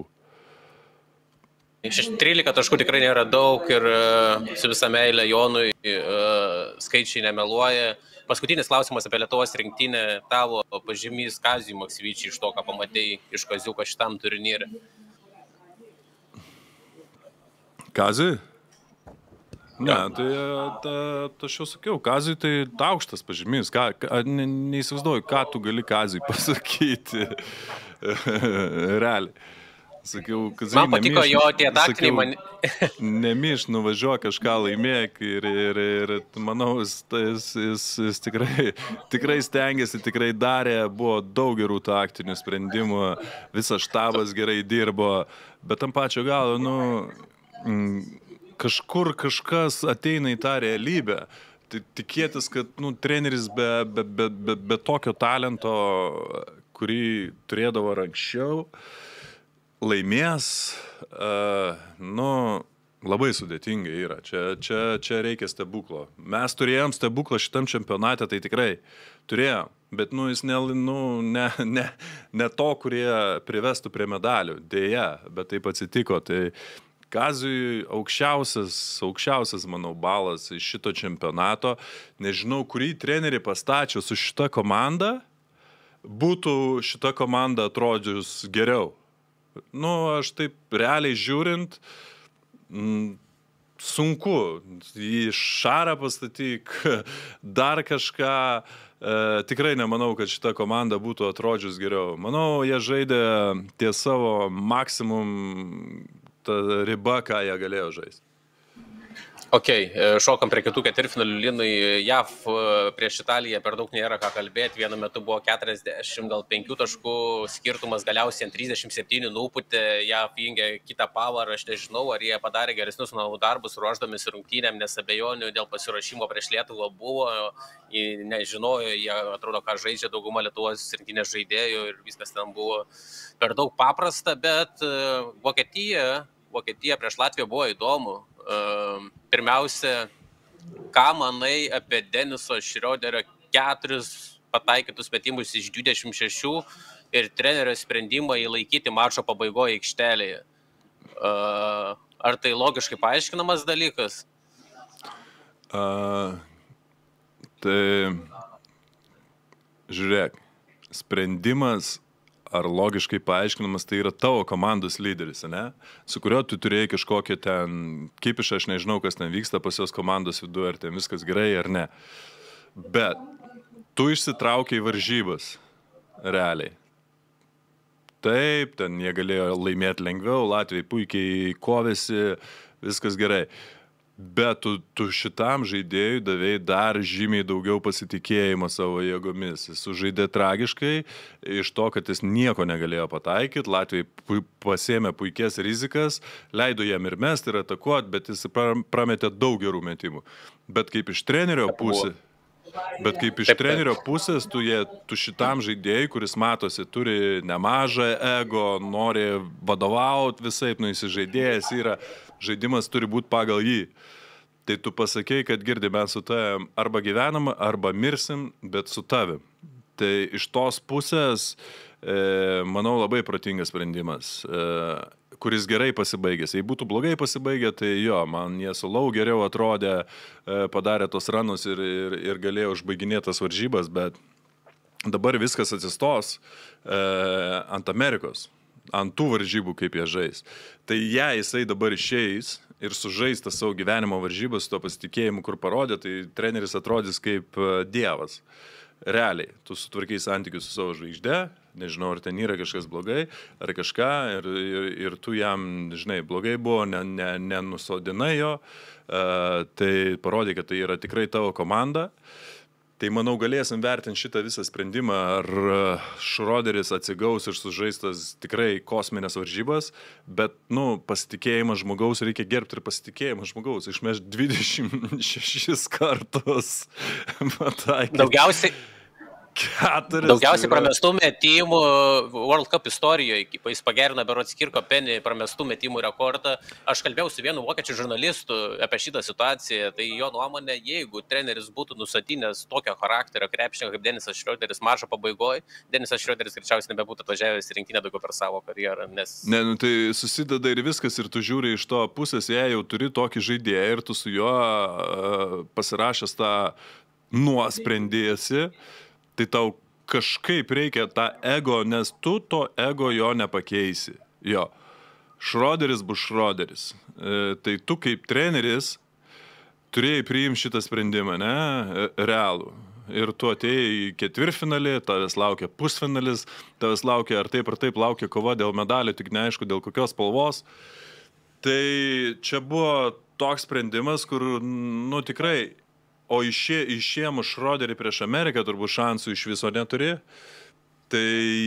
trylika taškų tikrai nėra daug ir e, su visa meilė Jonui e, skaičiai nemeluoja. Paskutinis klausimas apie Lietuvos rinktinę, tavo pažymys Kaziui Maksvyčiui iš to, ką pamatei iš Kaziuko šitam turnyrė. Kaziui? Ne, tai ta, ta, aš jau sakiau, Kaziui tai aukštas pažymys. Ką, ką, ne, neįsivaizduoju, ką tu gali Kaziui pasakyti. Realiai. Sakiau, Kaziui, man patiko nemiš, jo tie taktiniai man... nemiš, nuvažiuok kažką laimėk ir, ir, ir manau, jis, jis, jis, jis tikrai, tikrai stengiasi, tikrai darė, buvo daug gerų taktinių sprendimų, visas štabas gerai dirbo, bet tam pačio galo, nu... kažkur kažkas ateina į tą realybę. Tai tikėtis, kad nu, treneris be, be, be, be, be tokio talento, kurį turėdavo anksčiau, laimės, uh, nu, labai sudėtingai yra. Čia, čia, čia reikia stebuklo. Mes turėjom stebuklą šitam čempionate, tai tikrai turėjom. Bet nu, jis ne, nu, ne, ne, ne to, kurie privestų prie medalių. Deja, bet taip atsitiko. Tai Kaziui aukščiausias, aukščiausias, manau, balas iš šito čempionato. Nežinau, kurį trenerį pastačiau su šita komanda, būtų šita komanda atrodžius geriau. Nu, aš taip realiai žiūrint, m, sunku. Į šarą pastatyk, dar kažką. E, tikrai nemanau, kad šita komanda būtų atrodžius geriau. Manau, jie žaidė ties savo maksimum tą ribą, ką jie galėjo žaisti. Ok, šokam prie kitų ketvirtfinalių. Linui, J A V prieš Italiją per daug nėra ką kalbėti. Vienu metu buvo keturiasdešimt penkių taškų skirtumas, galiausiai ant trisdešimt septynių nuputė. J A V įjungė kitą pavarą. Aš nežinau, ar jie padarė geresnius namų darbus ruošdamiesi rungtynėm, nes abejonių dėl pasiruošimo prieš Lietuvą buvo. Jie nežinojo, jie atrodo, ką žaidžia dauguma Lietuvos rinktinės žaidėjų ir viskas ten buvo per daug paprasta, bet Vokietija, Vokietija prieš Latviją buvo įdomu. Pirmiausia, ką manai apie Deniso Šrioderio keturis pataikytus metimus iš dvidešimt šešių ir trenerio sprendimą įlaikyti mačo pabaigoje aikštelėje? Ar tai logiškai paaiškinamas dalykas? Uh, tai, žiūrėk, sprendimas ar logiškai paaiškinamas, tai yra tavo komandos lyderis, ne? Su kurio tu turėjai kažkokią ten, kaip iš aš nežinau, kas ten vyksta pas jos komandos vidu, ar ten viskas gerai, ar ne. Bet tu išsitraukiai varžybas, realiai. Taip, ten jie galėjo laimėti lengviau, Latvijai puikiai kovėsi, viskas gerai. Bet tu, tu šitam žaidėjui davėjai dar žymiai daugiau pasitikėjimo savo jėgomis. Jis sužaidė tragiškai iš to, kad jis nieko negalėjo pataikyti. Latvijai pu, pasėmė puikias rizikas, leido jam ir mesti ir atakuoti, bet jis prametė daug gerų metimų. Bet kaip iš trenerio pusės, bet kaip iš trenerio pusės tu, jie, tu šitam žaidėjui, kuris matosi, turi nemažą ego, nori vadovauti visaip, nu jis žaidėjas yra, žaidimas turi būti pagal jį. Tai tu pasakei, kad girdi, mes su tavim arba gyvenam, arba mirsim, bet su tavim. Tai iš tos pusės, e, manau, labai protingas sprendimas, e, kuris gerai pasibaigęs. Jei būtų blogai pasibaigę, tai jo, man jie su Lau geriau atrodė, e, padarė tos ranus ir, ir, ir galėjo užbaiginėti tas varžybas, bet dabar viskas atsistos e, ant Amerikos. Ant tų varžybų, kaip jie žais. Tai jei jisai dabar išeis ir sužais tas savo gyvenimo varžybas su to pasitikėjimu, kur parodė, tai treneris atrodys kaip dievas. Realiai, tu sutvarkiai santykius su savo žvaigžde, nežinau, ar ten yra kažkas blogai, ar kažką, ir, ir, ir tu jam, žinai, blogai buvo, nenusodinai ne, ne jo, uh, tai parodė, kad tai yra tikrai tavo komanda. Tai manau, galėsim vertinti šitą visą sprendimą, ar Šroderis atsigaus ir sužaistas tikrai kosminės varžybas, bet, nu, pasitikėjimas žmogaus reikia gerbti ir pasitikėjimas žmogaus. Išmeš dvidešimt šešis kartus. Daugiausiai. Keturis. Daugiausiai pramestų metimų World Cup istorijoje, jis pagerino berods Kirko Penny pramestų metimų rekordą. Aš kalbėjau su vienu vokiečių žurnalistu apie šitą situaciją, tai jo nuomonė, jeigu treneris būtų nusatinęs tokio charakterio krepšinio kaip Denisas Šrioderis mačo pabaigoje, Denisas Šrioderis greičiausiai nebebūtų atvažiavęs į rinktinę daugiau per savo karjerą, nes... Ne, nu tai susideda ir viskas, ir tu žiūri iš to pusės, jei jau turi tokį žaidėją ir tu su juo uh, pasirašęs tą nuosprendėsi, tai tau kažkaip reikia tą ego, nes tu to ego jo nepakeisi. Jo, Šroderis bus Šroderis. E, tai tu kaip treneris turėjai priimti šitą sprendimą, ne? E, realų. Ir tu atėjai į ketvirtfinalį, tavęs laukia pusfinalis, tavęs laukia ar taip ar taip laukia kova dėl medalio, tik neaišku dėl kokios spalvos. Tai čia buvo toks sprendimas, kur, nu tikrai, o išė, išėmus Šroderį prieš Ameriką turbūt šansų iš viso neturi. Tai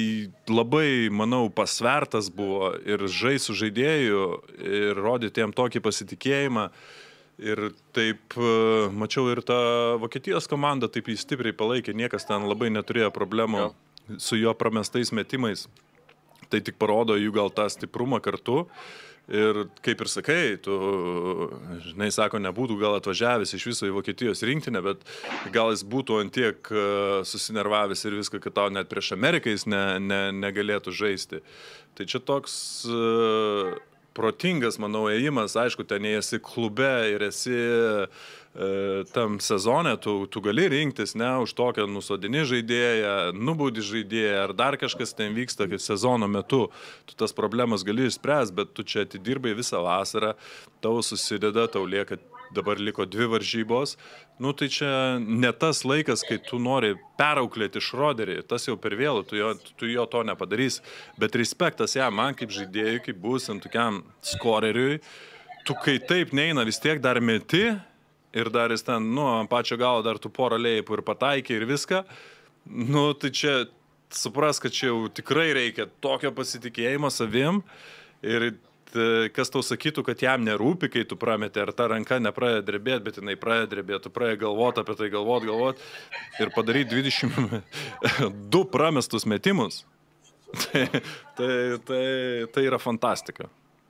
labai, manau, pasvertas buvo ir žais su žaidėju ir rodyti jam tokį pasitikėjimą. Ir taip, mačiau ir tą Vokietijos komandą taip jį stipriai palaikė, niekas ten labai neturėjo problemų jo. Su jo pramestais metimais. Tai tik parodo jų gal tą stiprumą kartu. Ir kaip ir sakai, tu, žinai, sako, nebūtų gal atvažiavęs iš viso į Vokietijos rinktinę, bet gal jis būtų antiek susinervavęs ir viską, kad tau net prieš Ameriką jis ne, ne, negalėtų žaisti. Tai čia toks, protingas, manau, ėjimas, aišku, ten esi klube ir esi e, tam sezone, tu, tu gali rinktis, ne, už tokią nusodini žaidėją, nubaudi žaidėją, ar dar kažkas ten vyksta, kaip sezono metu, tu tas problemas gali išspręsti, bet tu čia atidirbai visą vasarą, tau susideda, tau lieka, dabar liko dvi varžybos, nu tai čia ne tas laikas, kai tu nori perauklėti Šroderį, tas jau per vėlų, tu jo, tu jo to nepadarys, bet respektas jam, man kaip žaidėjui, kaip būsim tokiam skoreriui, tu kai taip neina vis tiek dar meti ir dar jis ten, nu, ant pačio galo dar tu porą lėjipų ir pataikė ir viską, nu tai čia supras, kad čia jau tikrai reikia tokio pasitikėjimo savim ir kas tau sakytų, kad jam nerūpi, kai tu prameti, ar ta ranka nepradeda drebėti, bet jinai pradeda drebėti, tu pradeda galvoti apie tai, galvoti, galvoti ir padaryti dvidešimt du pramestus metimus. Tai, tai, tai, tai yra fantastika.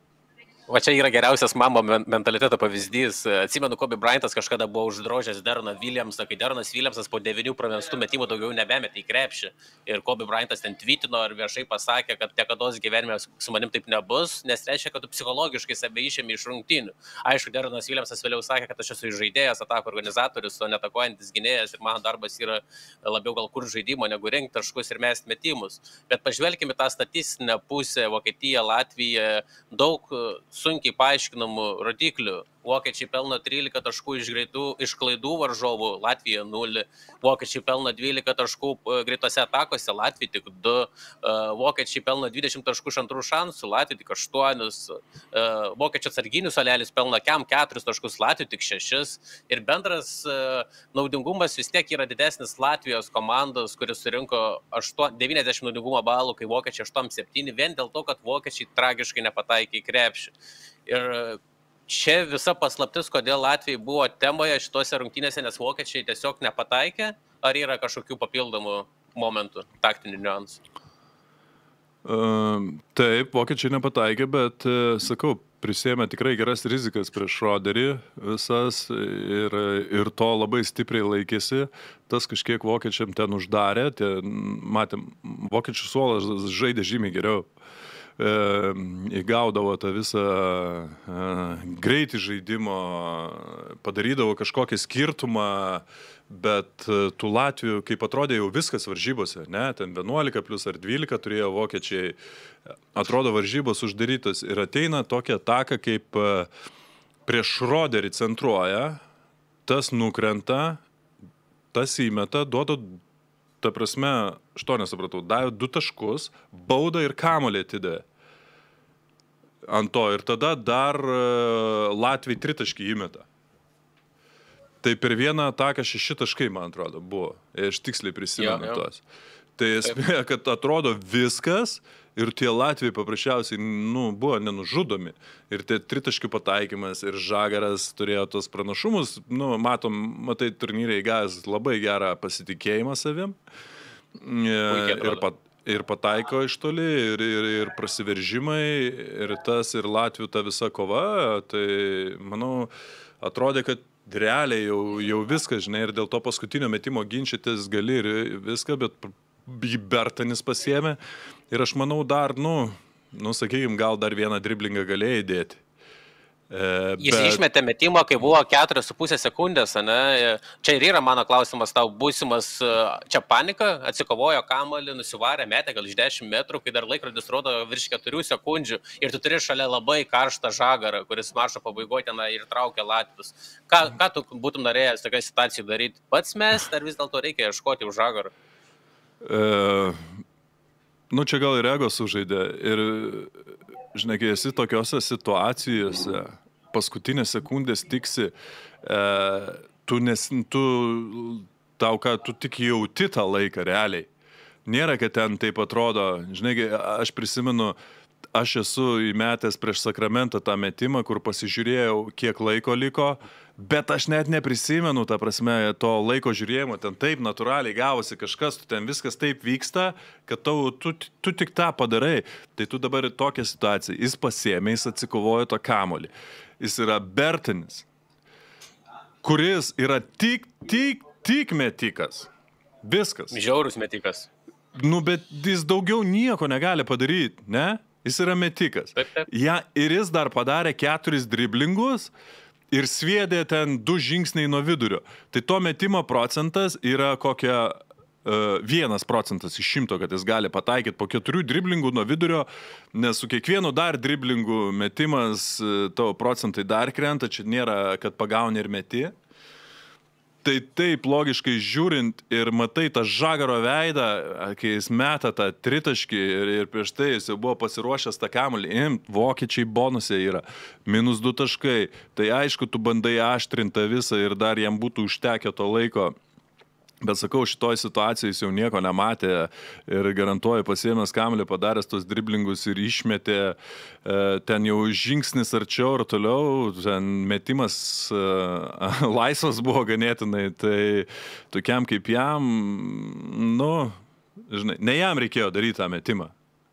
Va čia yra geriausias mamo mentaliteto pavyzdys. Atsimenu, Kobe Bryantas kažkada buvo uždrožęs Deroną Williamsą, kai Deronas Williamsas po devynių pravestų metimų daugiau nebemetė į krepšį. Ir Kobe Bryantas ten tweetino ir viešai pasakė, kad niekados gyvenime su manim taip nebus, nes reiškia, kad tu psichologiškai save išėmė iš rungtynių. Aišku, Deronas Williamsas vėliau sakė, kad aš esu žaidėjas, atako organizatorius, o netakuojantis gynėjas ir mano darbas yra labiau gal kur žaidimo negu rinkti taškus ir mesti metimus. Bet pažvelkime tą statistinę pusę, Vokietija, Latvija, daug sunkiai paaiškinamų rodiklių. Vokiečiai pelno trylika taškų iš, greitų, iš klaidų varžovų, Latvija nulį. Vokiečiai pelno dvylika taškų greitose atakose, Latvija tik du. Vokiečiai pelno dvidešimt taškų iš antrų šansų, Latvija tik aštuonis. Vokiečių atsarginių suolelis pelno kem keturis taškus, Latvija tik šešis. Ir bendras naudingumas vis tiek yra didesnis Latvijos komandos, kuris surinko devyniasdešimt naudingumo balų, kai vokiečiai aštuoniasdešimt septyni, vien dėl to, kad vokiečiai tragiškai nepataikė į krepšį. Ir čia visa paslaptis, kodėl Latvijai buvo temoje šitose rungtynėse, nes vokiečiai tiesiog nepataikė, ar yra kažkokių papildomų momentų, taktinių niuansų? Uh, taip, vokiečiai nepataikė, bet, uh, sakau, prisėmė tikrai geras rizikas prieš Šroderį visas ir, ir to labai stipriai laikėsi. Tas kažkiek vokiečiam ten uždarė, tie, matėm, vokiečių suolas žaidė žymiai geriau. Įgaudavo tą visą greitį žaidimo, padarydavo kažkokį skirtumą, bet tų Latvijų, kaip atrodė jau viskas varžybose, ne, ten vienuolika plus ar dvylika turėjo vokiečiai, atrodo varžybos uždarytos ir ateina tokia ataka, kaip prieš Šroderį centruoja, tas nukrenta, tas įmeta, duoda, ta prasme, što nesupratau, davė du taškus, baudą ir kamuolį atidė ant to ir tada dar Latvijai tritaškį įmeta. Tai per vieną ataką šeši taškai, man atrodo, buvo. Aš tiksliai prisimenu jo, jo. tos. Tai esmė, kad atrodo viskas ir tie Latvijai paprasčiausiai nu, buvo nenužudomi. Ir tie tritaškių pataikymas ir Žagaras turėjo tos pranašumus. Nu, matom, matai, turnyrai įgavęs labai gerą pasitikėjimą savim. Ir, pat, ir pataiko iš toli, ir, ir, ir prasiveržimai, ir tas, ir Latvių ta visa kova. Tai, manau, atrodė, kad realiai jau, jau viskas, žinai, ir dėl to paskutinio metimo ginčytis gali ir viską, bet Bertanis pasiėmė. Ir aš manau dar, nu, nu sakykim, gal dar vieną driblingą galėjai įdėti. E, Jis bet... išmetė metimą, kai buvo keturios su pusė sekundės, ne? Čia ir yra mano klausimas tau būsimas, čia panika, atsikovojo kamuolį, nusivarė, metė gal iš dešimt metrų, kai dar laikrodis rodo virš keturių sekundžių ir tu turi šalia labai karštą Žagarą, kuris maršo pabaigoje ten ir traukia Latvius. Ką, ką tu būtum norėjęs tokiai situacijai daryti? Pats mes, ar vis dėlto reikia ieškoti už Žagarą? E, nu, čia gal ir ego sužaidė. Ir, žinai, kai esi tokiose situacijose, paskutinės sekundės tiksi, e, tu, nes, tu, tau, ką, tu tik jauti tą laiką realiai. Nėra, kad ten taip atrodo. Žinai, aš prisimenu, aš esu įmetęs prieš Sakramentą tą metimą, kur pasižiūrėjau, kiek laiko liko, bet aš net neprisimenu, ta prasme, to laiko žiūrėjimo, ten taip natūraliai gavosi kažkas, tu ten viskas taip vyksta, kad tau, tu, tu tik tą padarai. Tai tu dabar į tokią situaciją, jis pasiėmė, jis atsikovojo tą kamuolį. Jis yra Bertanis, kuris yra tik, tik, tik metikas. Viskas. Žiaurus metikas. Nu, bet jis daugiau nieko negali padaryti, ne? Jis yra metikas. Taip, taip. Ja, ir jis dar padarė keturis driblingus ir sviedė ten du žingsniai nuo vidurio. Tai to metimo procentas yra kokia uh, vienas procentas iš šimto, kad jis gali pataikyti po keturių driblingų nuo vidurio, nes su kiekvienu dar driblingu metimas uh, tavo procentai dar krenta, čia nėra, kad pagauni ir meti. Tai taip, logiškai žiūrint ir matai tą Žagaro veidą, kai jis meta tą tritaškį ir, ir prieš tai jis jau buvo pasiruošęs tą kamuolį, imt, vokiečiai bonuse yra, minus du taškai, tai aišku, tu bandai aštrintą visą ir dar jam būtų užtekę to laiko. Bet sakau, šitoj situacijai jis jau nieko nematė ir garantuoju pasiėmęs kamuolį, padaręs tos driblingus ir išmetė, ten jau žingsnis arčiau ir toliau, ten metimas laisvas buvo ganėtinai, tai tokiam kaip jam, nu, žinai, ne jam reikėjo daryti tą metimą.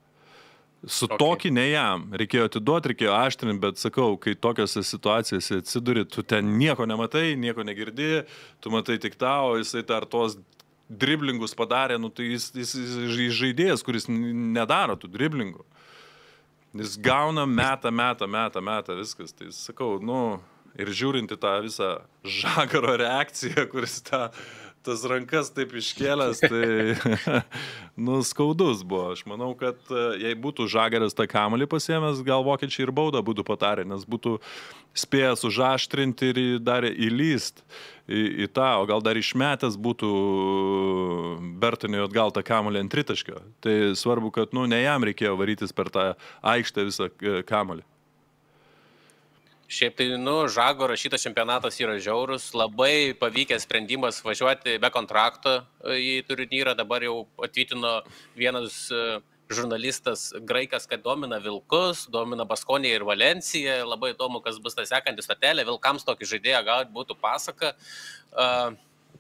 Su okay. Tokį ne jam. Reikėjo atiduoti, reikėjo aštrinti, bet sakau, kai tokiose situacijose atsiduri, tu ten nieko nematai, nieko negirdi, tu matai tik tau, jisai dar tos driblingus padarė, nu tai jis, jis, jis žaidėjas, kuris nedaro tų driblingų. Jis gauna, meta, meta, meta, meta, viskas. Tai sakau, nu, ir žiūrinti tą visą Žagaro reakciją, kuris tą tas rankas taip iškėlęs, tai nu, skaudus buvo. Aš manau, kad jei būtų Žagaras tą kamuolį pasiėmęs, gal vokiečiai ir baudą būtų patarę, nes būtų spėjęs užaštrinti ir dar įlyst į, į tą, o gal dar išmetęs būtų Bertoniui atgal tą kamuolį ant tritaškio. Tai svarbu, kad nu, ne jam reikėjo varytis per tą aikštę visą kamuolį. Šiaip tai, nu, Žagaro šitas čempionatas yra žiaurus, labai pavykęs sprendimas važiuoti be kontrakto į turnyrą, dabar jau atvykino vienas žurnalistas graikas, kad domina Vilkus, domina Baskoniją ir Valenciją, labai įdomu, kas bus ta sekanti stotelė, Vilkams tokį žaidėją gauti būtų pasaka. Uh,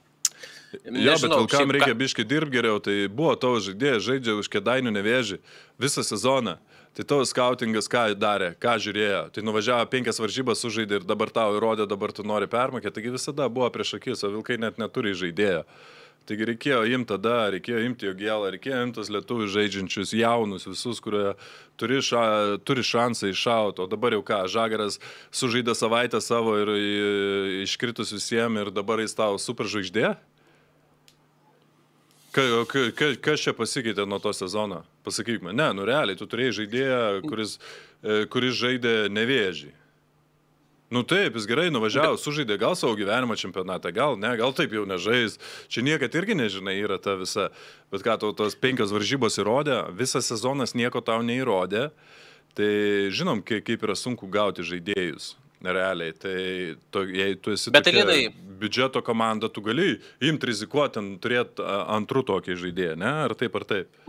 Jo, bet Vilkam reikia biškai dirbti geriau, tai buvo tavo žaidėjas, žaidžia už Kėdainių Nevėžį visą sezoną. Tai tavo skautingas ką darė, ką žiūrėjo. Tai nuvažiavo penkias varžybas sužaidė ir dabar tau įrodė, dabar tu nori permokėti. Taigi visada buvo prieš akis, o Vilkai net neturi žaidėjo. Taigi reikėjo imti tada, reikėjo imti Jogelą, reikėjo imti tos lietuvius žaidžiančius, jaunus visus, kurie turi, ša, turi šansą iššauti. O dabar jau ką, Žagaras sužaidė savaitę savo ir iškritus visiems ir dabar jis tau super žvaigždė? Ka, ka, ka, kas čia pasikeitė nuo to sezono? Pasakyk man. Ne, nu realiai, tu turėjai žaidėją, kuris, kuris žaidė Nevėžį. Nu taip, jis gerai nuvažiavo, sužaidė gal savo gyvenimo čempionatą, gal ne, gal taip jau nežais. Čia niekad irgi nežinai yra ta visa. Bet ką tau tos penkios varžybos įrodė, visas sezonas nieko tau neįrodė. Tai žinom, kaip yra sunku gauti žaidėjus. Realiai, tai to, jei tu esi bet tokia Linai, biudžeto komanda, tu gali imti rizikuoti, turėti antrų tokį žaidėją, ne? Ar taip, ar taip?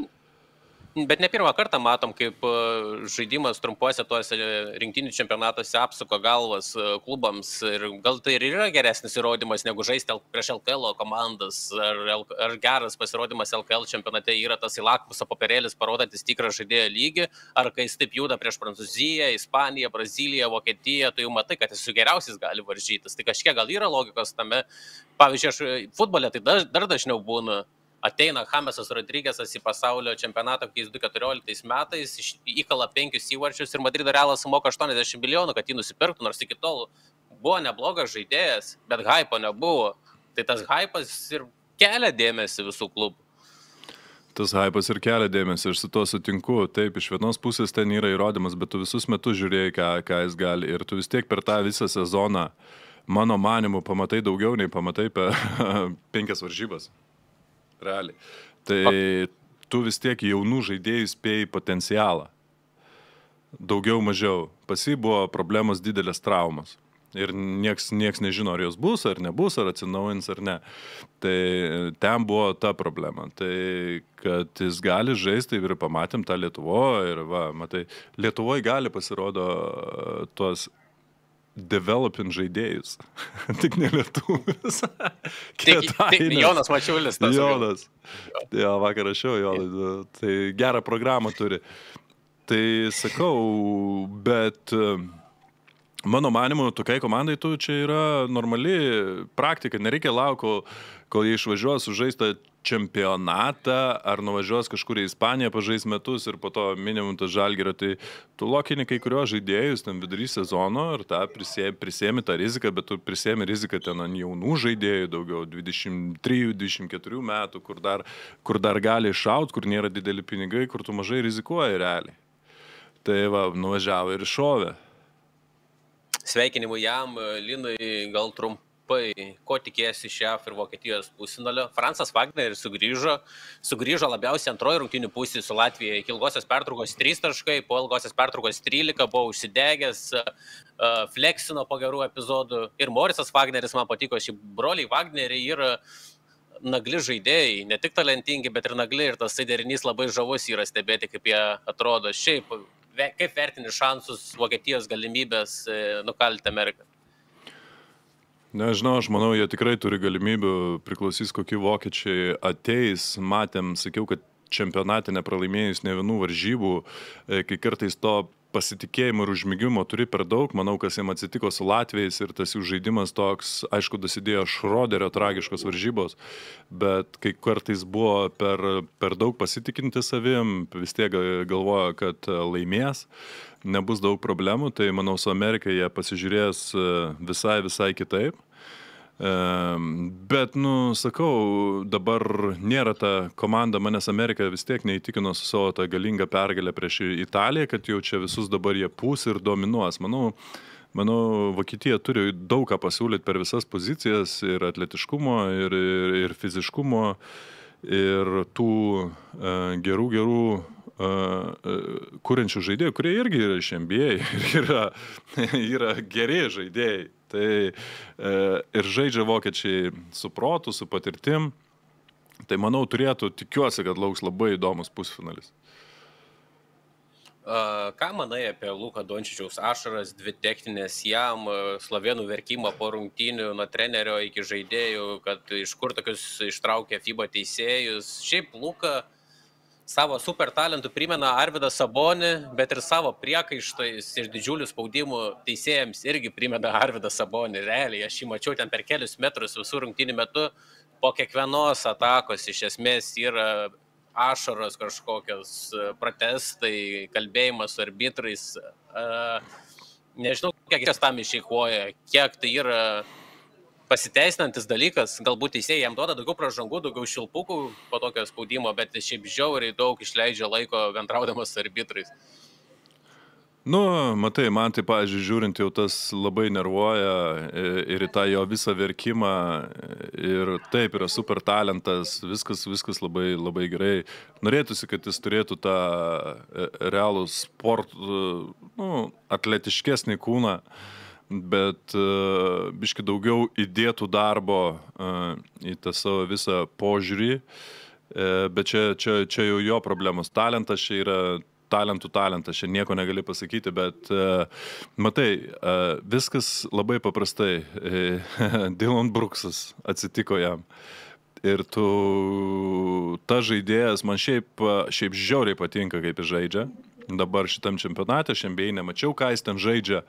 Bet ne pirmą kartą matom, kaip žaidimas trumpuose tuose rinktinių čempionatuose apsuko galvas klubams ir gal tai ir yra geresnis įrodymas negu žaisti prieš L K L komandas, ar, ar geras pasirodymas L K L čempionate yra tas lakmuso popierėlis parodantis tikrą žaidėjo lygį, ar kai jis taip juda prieš Prancūziją, Ispaniją, Braziliją, Vokietiją, tu jau matai, kad jis su geriausiais gali varžytis. Tai kažkiek gal yra logikos tame. Pavyzdžiui, aš futbole tai dar, dar dažniau būna. Ateina Chamesas Rodrigesas į pasaulio čempionatą, kai jis du tūkstančiai keturioliktais metais įkala penkius įvarčius ir Madrido Realas sumoka aštuoniasdešimt milijonų, kad jį nusipirktų, nors iki tol buvo neblogas žaidėjas, bet hypo nebuvo. Tai tas hypas ir kelia dėmesį visų klubų. Tas hypas ir kelia dėmesį, aš su to sutinku. Taip, iš vienos pusės ten yra įrodymas, bet tu visus metus žiūrėjai, ką, ką jis gali. Ir tu vis tiek per tą visą sezoną, mano manimu, pamatai daugiau nei pamatai per penkias varžybas. Realiai. Tai tu vis tiek jaunų žaidėjų spėjai potencialą. Daugiau mažiau. Pas jį buvo problemos didelės traumos. Ir nieks, nieks nežino, ar jos bus, ar nebus, ar atsinaujins, ar ne. Tai ten buvo ta problema. Tai kad jis gali žaisti, ir pamatėm tą Lietuvoje. Ir va, matai, Lietuvoje gali pasirodo tuos developing žaidėjus. Tik ne lietuvis. Tik, tik Jonas Mačiulis. Tas Jonas. Jo, vakar rašiau, Jonas. Tai gerą programą turi. Tai sakau, bet Mano manimu, tokiai komandai tu čia yra normali praktika, nereikia laukti, kol, kol jie išvažiuos sužaistą čempionatą ar nuvažiuos kažkur į Ispaniją pažais metus ir po to minimum tas Žalgirio, tai tu lokini kai kurios žaidėjus ten vidury sezono ir tą prisėmi, prisėmi tą riziką, bet tu prisėmi riziką ten ant jaunų žaidėjų daugiau, dvidešimt trijų dvidešimt keturių metų, kur dar, kur dar gali iššaut, kur nėra dideli pinigai, kur tu mažai rizikuoji realiai. Tai va, nuvažiavo ir iššovė. Sveikinimų jam, Linui, gal trumpai, ko tikėsi iš J A F ir Vokietijos pusfinalio. Francas Wagneris sugrįžo, sugrįžo labiausiai antroji rungtynių pusė su Latvija. Iki ilgosios pertraukos trys taškai, po ilgosios pertraukos trylika, buvo užsidegęs, fleksino po gerų epizodų. Ir Morisas Wagneris man patiko, šį broliai Wagneriai yra nagli žaidėjai, ne tik talentingi, bet ir nagli. Ir tas derinys labai žavus yra stebėti, kaip jie atrodo. Šiaip, kaip vertini šansus Vokietijos galimybės nukalti Ameriką? Nežinau, aš manau, jie tikrai turi galimybių, priklausys kokie vokiečiai ateis. Matėm, sakiau, kad čempionate nepralaimėjus ne vienų varžybų, kai kartais to pasitikėjimo ir užmigimo turi per daug. Manau, kas jiems atsitiko su Latvijais ir tas jų žaidimas toks, aišku, dasidėjo Šroderio tragiškos varžybos, bet kai kartais buvo per, per daug pasitikinti savim, vis tiek galvoja, kad laimės, nebus daug problemų, tai manau, su Amerika jie pasižiūrės visai, visai kitaip. Bet, nu, sakau, dabar nėra ta komanda, manęs Amerika vis tiek neįtikino su savo tą galingą pergalę prieš Italiją, kad jau čia visus dabar jie pūs ir dominuos. Manau, manau, Vokietija turi daug ką pasiūlyti per visas pozicijas ir atletiškumo, ir, ir, ir fiziškumo, ir tų uh, gerų, gerų uh, kuriančių žaidėjų, kurie irgi yra iš N B A, yra, yra geri žaidėjai. Tai e, ir žaidžia vokiečiai su protu, su patirtim. Tai manau, turėtų, tikiuosi, kad lauks labai įdomus pusfinalis. Ką manai apie Luką Dončičiaus ašaras, dvi techninės jam, slovėnų verkimą po rungtynių nuo trenerio iki žaidėjų, kad iš kur tokius ištraukė FIBA teisėjus? Šiaip Luka savo super talentų primena Arvydą Sabonį, bet ir savo priekaištais ir didžiulių spaudimų teisėjams irgi primena Arvydą Sabonį. Realiai, aš jį mačiau ten per kelius metrus visų rungtynių metu, po kiekvienos atakos iš esmės yra ašaros kažkokios, protestai, kalbėjimas su arbitrais. Nežinau, kiek jis tam išeikvoja, kiek tai yra pasiteisinantis dalykas, galbūt teisėjai jam duoda daugiau pražangų, daugiau šilpukų po tokio spaudimo, bet šiaip žiauriai daug išleidžia laiko bendraudamas su arbitrais. Nu, matai, man tai, pavyzdžiui, žiūrint, jau tas labai nervuoja ir į tą jo visą verkimą ir taip yra super talentas, viskas, viskas labai, labai gerai. Norėtųsi, kad jis turėtų tą realų sport, nu, atletiškesnį kūną, bet uh, biški daugiau įdėtų darbo uh, į tą savo visą požiūrį, uh, bet čia, čia, čia jau jo problemos. Talentas čia yra talentų talentas, čia nieko negali pasakyti, bet uh, matai, uh, viskas labai paprastai. Uh, Dillon Brooksas atsitiko jam. Ir tu, ta žaidėjas, man šiaip, šiaip žiauriai patinka, kaip jis žaidžia. Dabar šitam čempionate, aš N B A nemačiau, ką jis ten žaidžia.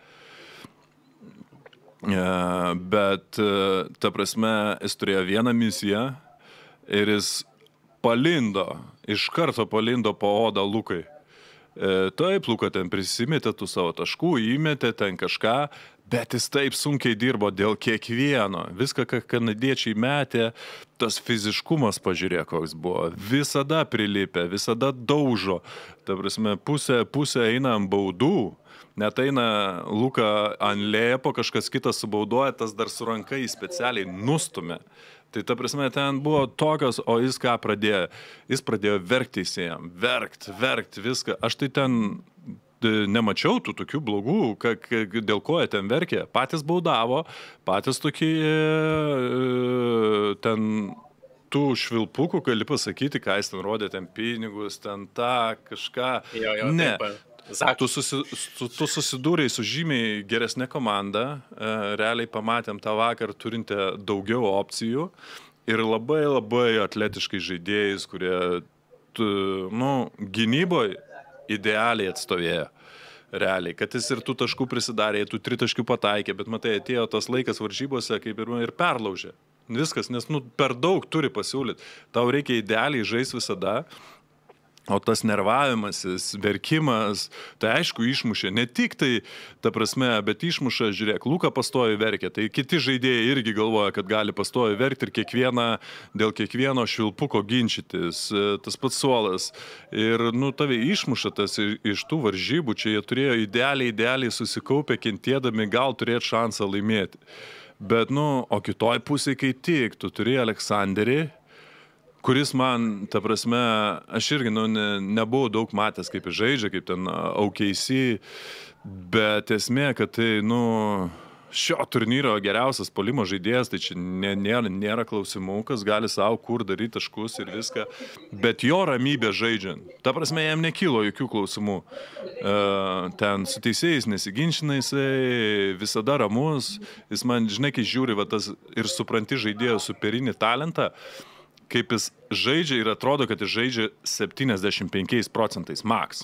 Bet, ta prasme, jis turėjo vieną misiją ir jis palindo, iš karto palindo po odą Lukai. Taip, Luka ten prisimetė tų savo taškų, įmetė ten kažką, bet jis taip sunkiai dirbo dėl kiekvieno. Viską, ką kanadiečiai metė, tas fiziškumas, pažiūrėk, koks buvo. Visada prilipė, visada daužo. Ta prasme, pusė, pusė eina ant baudų. Net eina Luka ant lėpo, kažkas kitas subaudoja, tas dar su ranka jį specialiai nustumė. Tai ta prasme, ten buvo tokios, o jis ką pradėjo? Jis pradėjo verkti teisėjam, verkt, verkt, viską. Aš tai ten nemačiau tų tokių blogų, kak, dėl ko jie ten verkė. Patys baudavo, patys tokie ten tų švilpukų, gali pasakyti, ką jis ten rodė, ten pinigus, ten tą, kažką. Jo, jo, ne. Taip. Tu, susi, tu, tu susidūrei su žymiai geresnė komanda, realiai pamatėm tą vakar turintę daugiau opcijų ir labai labai atletiškai žaidėjais, kurie, tu, nu, gynyboje idealiai atstovėjo. realiai, kad jis ir tų taškų prisidarė, tų tritaškių pataikė, bet matai, atėjo tas laikas varžybose, kaip ir, ir perlaužė. Viskas, nes nu, per daug turi pasiūlyti. Tau reikia idealiai žaisti visada. O tas nervavimasis, verkimas, tai aišku išmušė. Ne tik tai, ta prasme, bet išmuša, žiūrėk, Luka pastovi verkia. Tai kiti žaidėjai irgi galvoja, kad gali pastovi verkti ir kiekvieną, dėl kiekvieno švilpuko ginčytis. Tas pats Suolas. Ir, nu, tave išmuša tas iš tų varžybų. Čia jie turėjo idealiai, idealiai susikaupę, kentėdami, gal turėti šansą laimėti. Bet, nu, o kitoj pusėje, kai tik, tu turi Aleksanderį, kuris man, ta prasme, aš irgi nu, ne, nebuvau daug matęs, kaip jis žaidžia, kaip ten O K C, bet esmė, kad tai, nu, šio turnyro geriausias puolimo žaidėjas, tai čia nė, nėra, nėra klausimų, kas gali savo kur daryti taškus ir viską, bet jo ramybė žaidžiant, ta prasme, jam nekilo jokių klausimų. Ten su teisėjais nesiginčina jisai, visada ramus, jis man, žinai, kai žiūri va, tas, ir supranti žaidėjo superinį talentą, kaip jis žaidžia ir atrodo, kad jis žaidžia septyniasdešimt penkiais procentais max.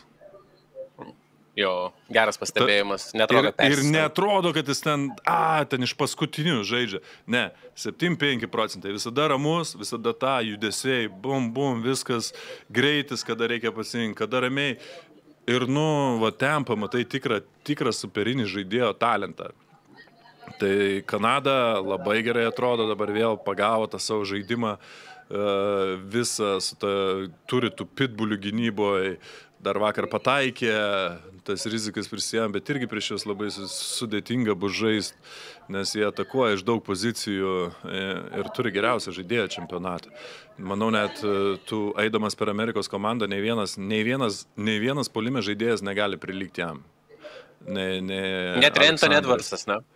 Jo, geras pastebėjimas. Netrodo, ir, ir netrodo, kad jis ten, a, ten iš paskutinių žaidžia. Ne, septyniasdešimt penki procentai. Visada ramus, visada tą judesiai, bum, bum, viskas greitis, kada reikia pasirinkti, kada ramiai. Ir, nu, va, ten pamatai tikrą, tikrą superinį žaidėjo talentą. Tai Kanada labai gerai atrodo, dabar vėl pagavo tą savo žaidimą. Uh, visą ta, turi tų pitbulių gynyboje, dar vakar pataikė, tas rizikas prisijām, bet irgi prieš juos labai sudėtinga bus žaisti, nes jie atakuoja iš daug pozicijų ir turi geriausią žaidėją čempionatą. Manau, net tu eidamas per Amerikos komandą, nei vienas, nei vienas, nei vienas puolime žaidėjas negali prilygti jam. Ne, ne Net Anthony Edwardsas, ne?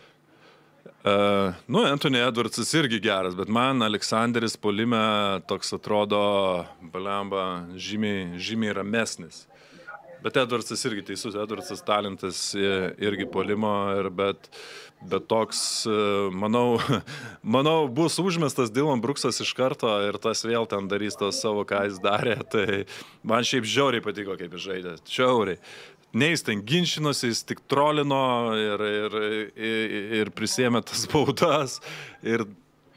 Uh, nu, Anthony Edwardsas irgi geras, bet man Aleksanderis puolime toks atrodo, balemba, žymiai, žymiai ramesnis. Bet Edwardsas irgi teisus, Edwardsas talentas irgi puolimo, ir bet, bet toks, manau, manau, bus užmestas Dillon Brooksas iš karto ir tas vėl ten darys to savo, ką jis darė, tai man šiaip žiauriai patiko, kaip jis žaidė, žiauriai. Ne, jis ten ginčinosi, jis tik trolino ir, ir, ir, ir prisėmė tas baudas ir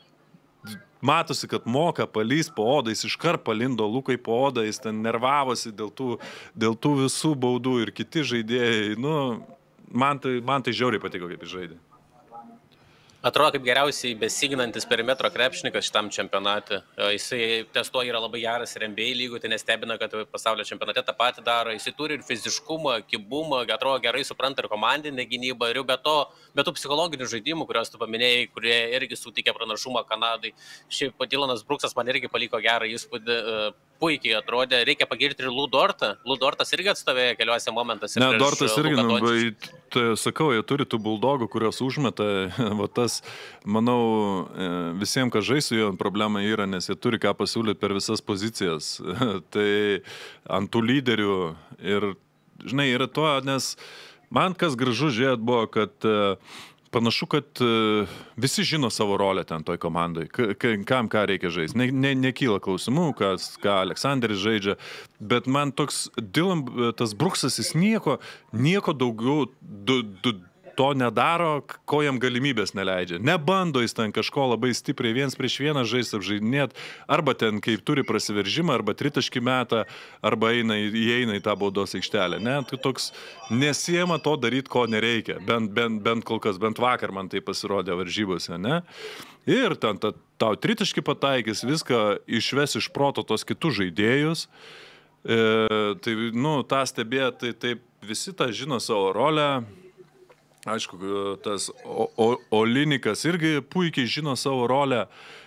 matosi, kad moka palys po odą, jis iškart palindo Lukai po odą, jis ten nervavosi dėl tų, dėl tų visų baudų ir kiti žaidėjai. Nu, man tai, man tai žiauriai patiko, kaip jis žaidė. Atrodo kaip geriausiai besiginantis perimetro krepšininkas šitam čempionate. Jisai testuo yra labai geras ir N B A lygų, tai nestebina, kad pasaulio čempionate tą patį daro. Jisai turi ir fiziškumą, kibumą, atrodo gerai supranta ir komandinę gynybą, ir be to, be tų psichologinių žaidimų, kuriuos tu paminėjai, kurie irgi suteikia pranašumą Kanadai. Šiaip Dylanas Brooksas man irgi paliko gerą įspūdį, puikiai atrodė. Reikia pagirti ir Lou Dortą. Lou Dortas irgi atstovėjo keliuose momentuose. Ne, Dortas irgi, nu, bet, tai, sakau, jie turi tų buldogų, kurios užmeta, va tas, manau, visiems, kas žais su juo, problema yra, nes jie turi ką pasiūlyti per visas pozicijas. Tai ant tų lyderių ir, žinai, yra to, nes man kas gražu žiūrėt buvo, kad panašu, kad visi žino savo rolę ten toj komandai, kam ką reikia žaisti. Ne, ne, nekyla klausimų, kas, ką Aleksanderis žaidžia, bet man toks Dylan, tas Brooksas, jis nieko, nieko daugiau du, du, to nedaro, ko jam galimybės neleidžia. Nebando jis ten kažko labai stipriai viens prieš vieną žaisti, apžaidinėt, arba ten kaip turi prasiveržimą, arba tritaškį metą, arba eina, įeina į tą baudos aikštelę. Ne, tai toks nesiema to daryti, ko nereikia. Bent, bent, bent kol kas, bent vakar man tai pasirodė varžybose, ne? Ir ten ta, tau tritaškį pataikys, viską išves iš proto tos kitus žaidėjus. E, tai, nu, tą stebėt, tai taip visi tą žino savo rolę. Aišku, tas o, o, Olinikas irgi puikiai žino savo rolę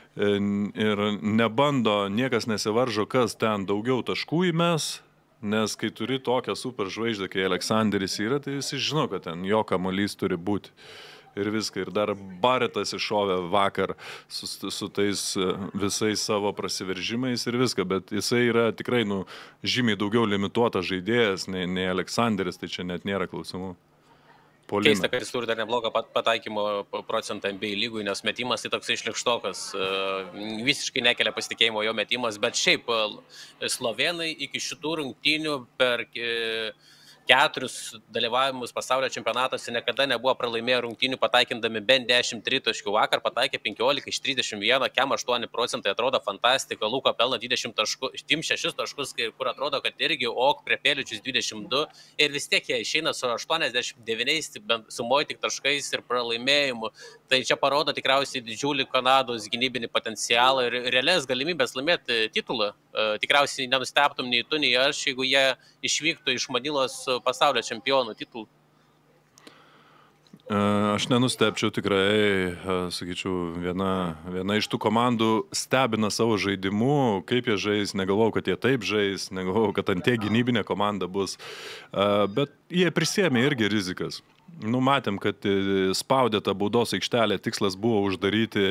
ir nebando, niekas nesivaržo, kas ten daugiau taškų įmes, nes kai turi tokią super žvaigždę, kai Aleksanderis yra, tai visi žino, kad ten jo kamuolys turi būti. Ir viską. Ir dar Baretas iššovė vakar su, su tais visais savo prasiveržimais ir viską, bet jisai yra tikrai, nu, žymiai daugiau limituotas žaidėjas nei, nei Aleksanderis, tai čia net nėra klausimų. Polime. Keista, kad jis turi dar neblogą pataikymo procentą N B A lygui, nes metimas tai toks išlikštokas, visiškai nekelia pasitikėjimo jo metimas, bet šiaip slovėnai iki šitų rungtynių per keturis dalyvavimus pasaulio čempionatuose niekada nebuvo pralaimėję rungtynių pataikindami bent dešimt tritaškių. Vakar pataikė penkiolika iš trisdešimt vieno, kem aštuoni procentai, atrodo fantastika. Luka pelno dvidešimt taškų, dvidešimt šešis taškus, kur atrodo, kad irgi ok prie Peličius dvidešimt du. Ir vis tiek jie išeina su aštuoniasdešimt devyniais sumoji tik taškais ir pralaimėjimu. Tai čia parodo tikriausiai didžiulį Kanados gynybinį potencialą ir realias galimybės laimėti titulą. Tikriausiai nenustebtum nei tu, nei aš, jeigu jie išvyktų iš Manilos pasaulio čempionų titulų. Aš nenustepčiau tikrai, sakyčiau, viena, viena iš tų komandų stebina savo žaidimu, kaip jie žais, negalvau, kad jie taip žais, negalvau, kad ant tie gynybinė komanda bus, bet jie prisėmė irgi rizikas. Nu, matėm, kad spaudė tą baudos aikštelę, tikslas buvo uždaryti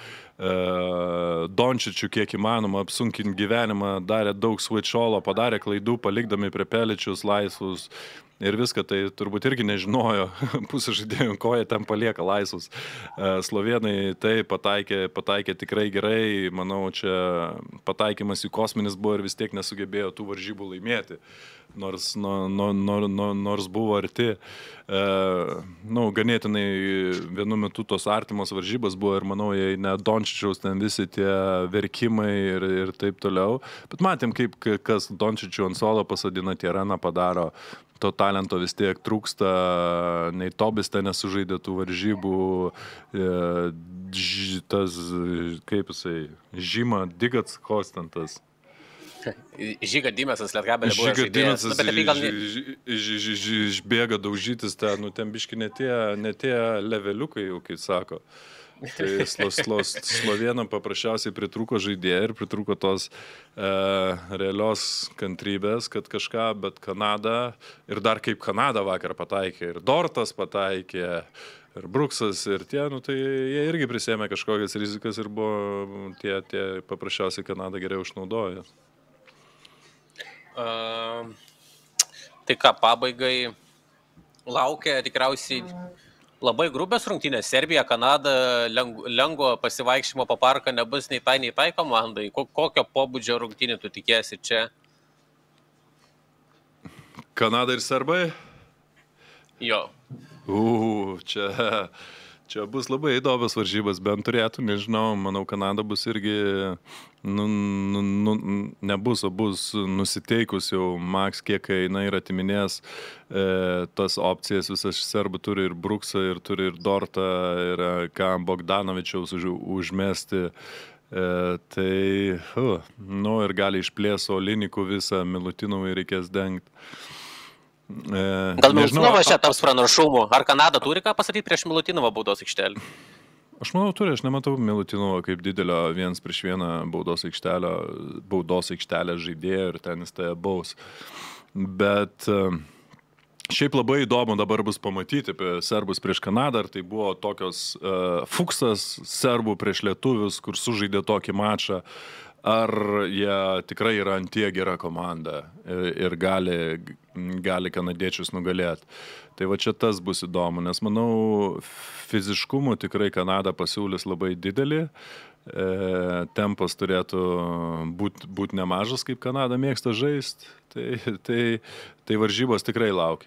Dončičių kiek įmanoma, apsunkinti gyvenimą, darė daug switch-olo, padarė klaidų, palikdami prie Peličius laisvus ir viską, tai turbūt irgi nežinojo pusė žaidėjų, ko jie ten palieka laisvus. Slovėnai tai pataikė, pataikė tikrai gerai, manau, čia pataikymas į kosminis buvo ir vis tiek nesugebėjo tų varžybų laimėti, nors, no, no, no, no, nors buvo arti. E, nu, ganėtinai vienu metu tos artimos varžybos buvo ir manau, jei ne Dončičiaus ten visi tie verkimai ir, ir taip toliau. Bet matėm, kaip kas Dončičių ant suolo pasadina, Tierana padaro. To talento vis tiek trūksta, nei Tobis ten nesužaidė tų varžybų, e, tas, kaip jisai, Žyma Digats Kostantas. Žyga Dimesas Lietkabelė buvo žaidėjas. Žyga Dimesas išbėga daužytis ten, nu ten biški ne tie, ne tie leveliukai, jau kaip sako. Tai slo, slo, Slovėnam paprasčiausiai pritrūko žaidėjai ir pritrūko tos e, realios kantrybės, kad kažką, bet Kanada, ir dar kaip Kanada vakar pataikė, ir Dortas pataikė, ir Bruksas, ir tie, nu tai jie irgi prisėmė kažkokias rizikas ir buvo tie, tie paprasčiausiai Kanada geriau išnaudojo. Uh, tai ką, pabaigai laukia tikriausiai labai grubės rungtynės. Serbija, Kanada, lengvo pasivaikščimo po parką nebus nei tai, nei tai komandai. Kokio pobūdžio rungtynį tu tikėsi čia? Kanada ir serbai? Jo. U, čia, čia bus labai įdomios varžybos, bent turėtų, nežinau, manau, Kanada bus irgi, nu, nu, nu, nebus, o bus nusiteikus jau maks, kiek eina ir atiminės e, tas opcijas, visas serbų turi ir Bruksą, ir turi ir Dortą, ir ką Bogdanovičiaus už, užmesti. E, tai, uh, nu, ir gali išplėso Linikų visą, Milutinovai reikės dengti. E, Gal Milutinovas čia taps pranašumu? Ar Kanada turi ką pasakyti prieš Milutinovą baudos aikštelį? Aš manau, turi, aš nematau Milutinovo kaip didelio viens prieš vieną baudos aikštelę, baudos aikštelę žaidėjo ir ten jis tai baus. Bet šiaip labai įdomu dabar bus pamatyti apie serbus prieš Kanadą, ar tai buvo tokios uh, fuksas serbų prieš lietuvius, kur sužaidė tokį mačą, ar jie tikrai yra ant tie gera komanda ir, ir gali, gali kanadiečius nugalėti. Tai va čia tas bus įdomu, nes manau, fiziškumu tikrai Kanada pasiūlys labai didelį, e, tempas turėtų būti būt nemažas, kaip Kanada mėgsta žaisti, tai, tai, tai varžybos tikrai laukia.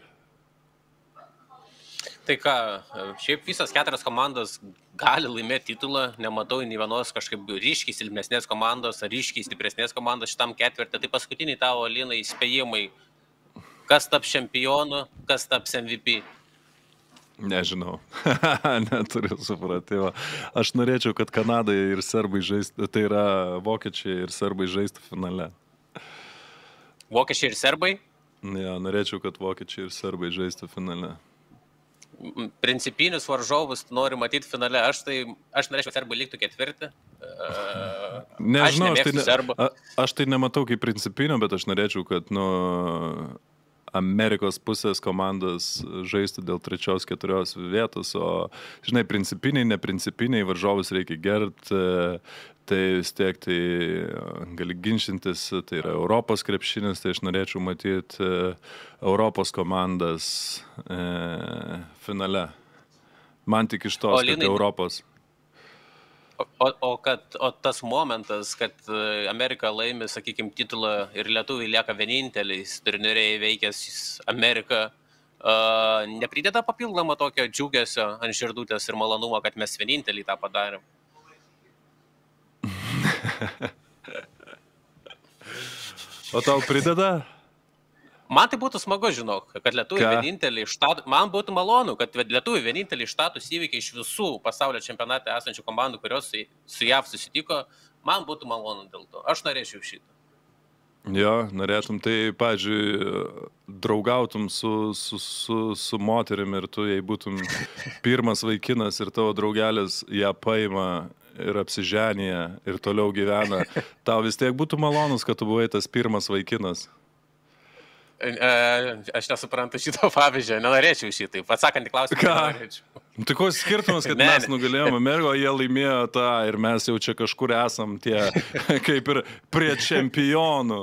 Tai ką, šiaip visas keturias komandos gali laimėti titulą, nematau nei vienos kažkaip ryškiai silpnesnės komandos ar ryškiai stipresnės komandos šitam ketvirtį. Tai paskutiniai tavo, Linai, įspėjimai, kas taps čempionu, kas taps M V P? Nežinau, neturiu supratimo. Aš norėčiau, kad Kanadai ir serbai žaistų, tai yra vokiečiai ir serbai žaistų finale. Vokiečiai ir serbai? Ja, norėčiau, kad vokiečiai ir serbai žaistų finale. Principinius varžovus nori matyti finale. Aš tai, aš norėčiau, kad serbai liktų ketvirtį. Uh, Nežinau, aš, aš, tai ne, a, aš tai nematau kaip principinio, bet aš norėčiau, kad nu, Amerikos pusės komandos žaistų dėl trečios, keturios vietos, o, žinai, principiniai, neprincipiniai varžovus reikia gerbti, tai vis tiek tai gali ginčintis, tai yra Europos krepšinis, tai aš norėčiau matyti Europos komandas e, finale. Man tik iš tos, kad Europos. O, o, kad, o tas momentas, kad Amerika laimi, sakykime, titulą ir lietuviai lieka vieninteliais turnyrėje veikęs Ameriką, uh, neprideda papildomą tokio džiugesio ant širdutės ir malonumo, kad mes vieninteliai tą padarėm? O tau prideda? Man tai būtų smagu, žinok, kad lietuviai vieninteliai štatų, man būtų malonu, kad lietuviai vieninteliai štatus įvykiai iš visų pasaulio čempionate esančių komandų, kurios su, su J A V susitiko, man būtų malonu dėl to. Aš norėčiau šitą. Jo, norėtum, tai, pavyzdžiui, draugautum su, su, su, su moterim ir tu, jei būtum pirmas vaikinas ir tavo draugelis ją paima ir apsiženyje ir toliau gyvena, tau vis tiek būtų malonus, kad tu buvai tas pirmas vaikinas. Aš nesuprantu šito pavyzdžio, nenorėčiau šitai. Atsakant į klausimą, nenorėčiau. Tai koks skirtumas, kad ne, mes nugalėjome Ameriką, jie laimėjo tą ir mes jau čia kažkur esam tie, kaip ir prie čempionų.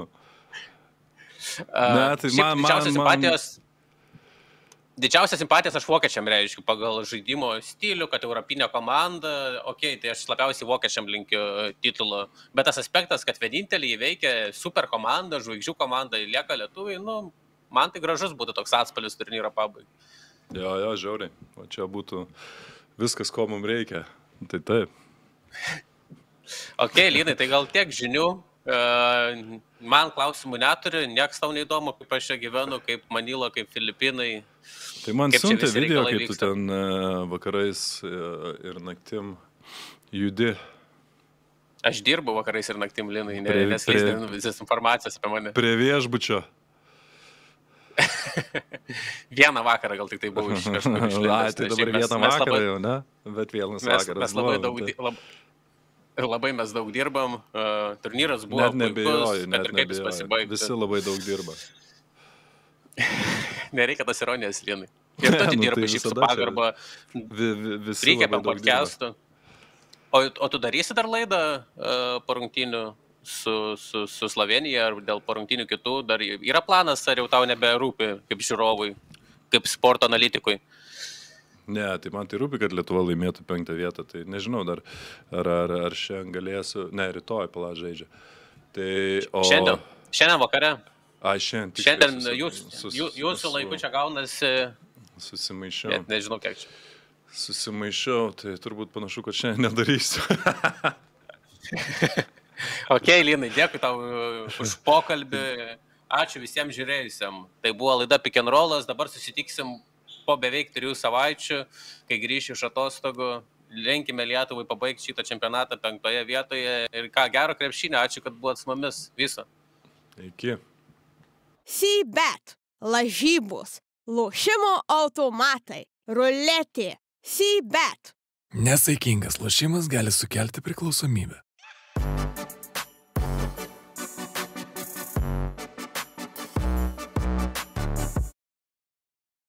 Ne, tai man, man, man... Didžiausias simpatijas aš vokiečiam reiškiu pagal žaidimo stilių, kad europinė komanda, okei, okay, tai aš labiausiai vokiečiam linkiu titulo, bet tas aspektas, kad vieninteliai veikia super komanda, žvaigždžių komanda, lieka lietuviai, nu, man tai gražus būtų toks atspalvis turnyro pabaigai. Jo, jo, žiauriai, o čia būtų viskas, ko mums reikia, tai taip. Ok, Linai, tai gal tiek žinių. Uh, man klausimų neturi, nieks tau neįdomu, kaip aš čia gyvenu, kaip Manila, kaip Filipinai. Tai man siuntė video, kaip tu ten uh, vakarais uh, ir naktim judi. Aš dirbu vakarais ir naktim, Linai, neskleisdami visas informacijas apie mane. Prie viešbučio. Vieną vakarą gal tik tai buvo iš kažkur išlindęs. Tai dabar vieną vakarą labai, jau, ne? Bet vienas mes, vakaras. Mes labai daug... Tai... Lab, Labai mes daug dirbam, uh, turnyras buvo net nebejoju, puikus, net nebejoju. Visi labai daug dirba. Nereikia tas ironijas, Linai. Ir tu nu, dirbai tai šiaip su pagarba. Vi, vi, visi reikia labai apie daug podcastų. O, o tu darysi dar laidą uh, po rungtynių su, su, su Slovenija ar dėl po rungtynių kitų? Dar yra planas, ar jau tau neberūpi kaip žiūrovui, kaip sporto analitikui? Ne, tai man tai rūpi, kad Lietuva laimėtų penktą vietą, tai nežinau dar, ar, ar, ar šiandien galėsiu, ne, rytoj pala žaidžia. Tai, o... Šiandien, šiandien vakare. Ai, šiandien. Šiandien susi, jūs, sus, jūsų sus, laiku čia gaunasi... Susimaišiau. Net nežinau, kiek čia. Susimaišiau, tai turbūt panašu, kad šiandien nedarysiu. Ok, Linai, dėkui tau už pokalbį. Ačiū visiems žiūrėjusiam. Tai buvo laida Pick and Rollas, dabar susitiksim po beveik trijų savaičių, kai grįšiu iš atostogų. Linkime Lietuvai pabaigti šitą čempionatą penktoje vietoje. Ir ką, gero krepšinio, ačiū, kad buvot su mumis. Viso. Iki. C-Bet, lažybos, lošimo automatai, ruletė, C-Bet. Nesaikingas lošimas gali sukelti priklausomybę.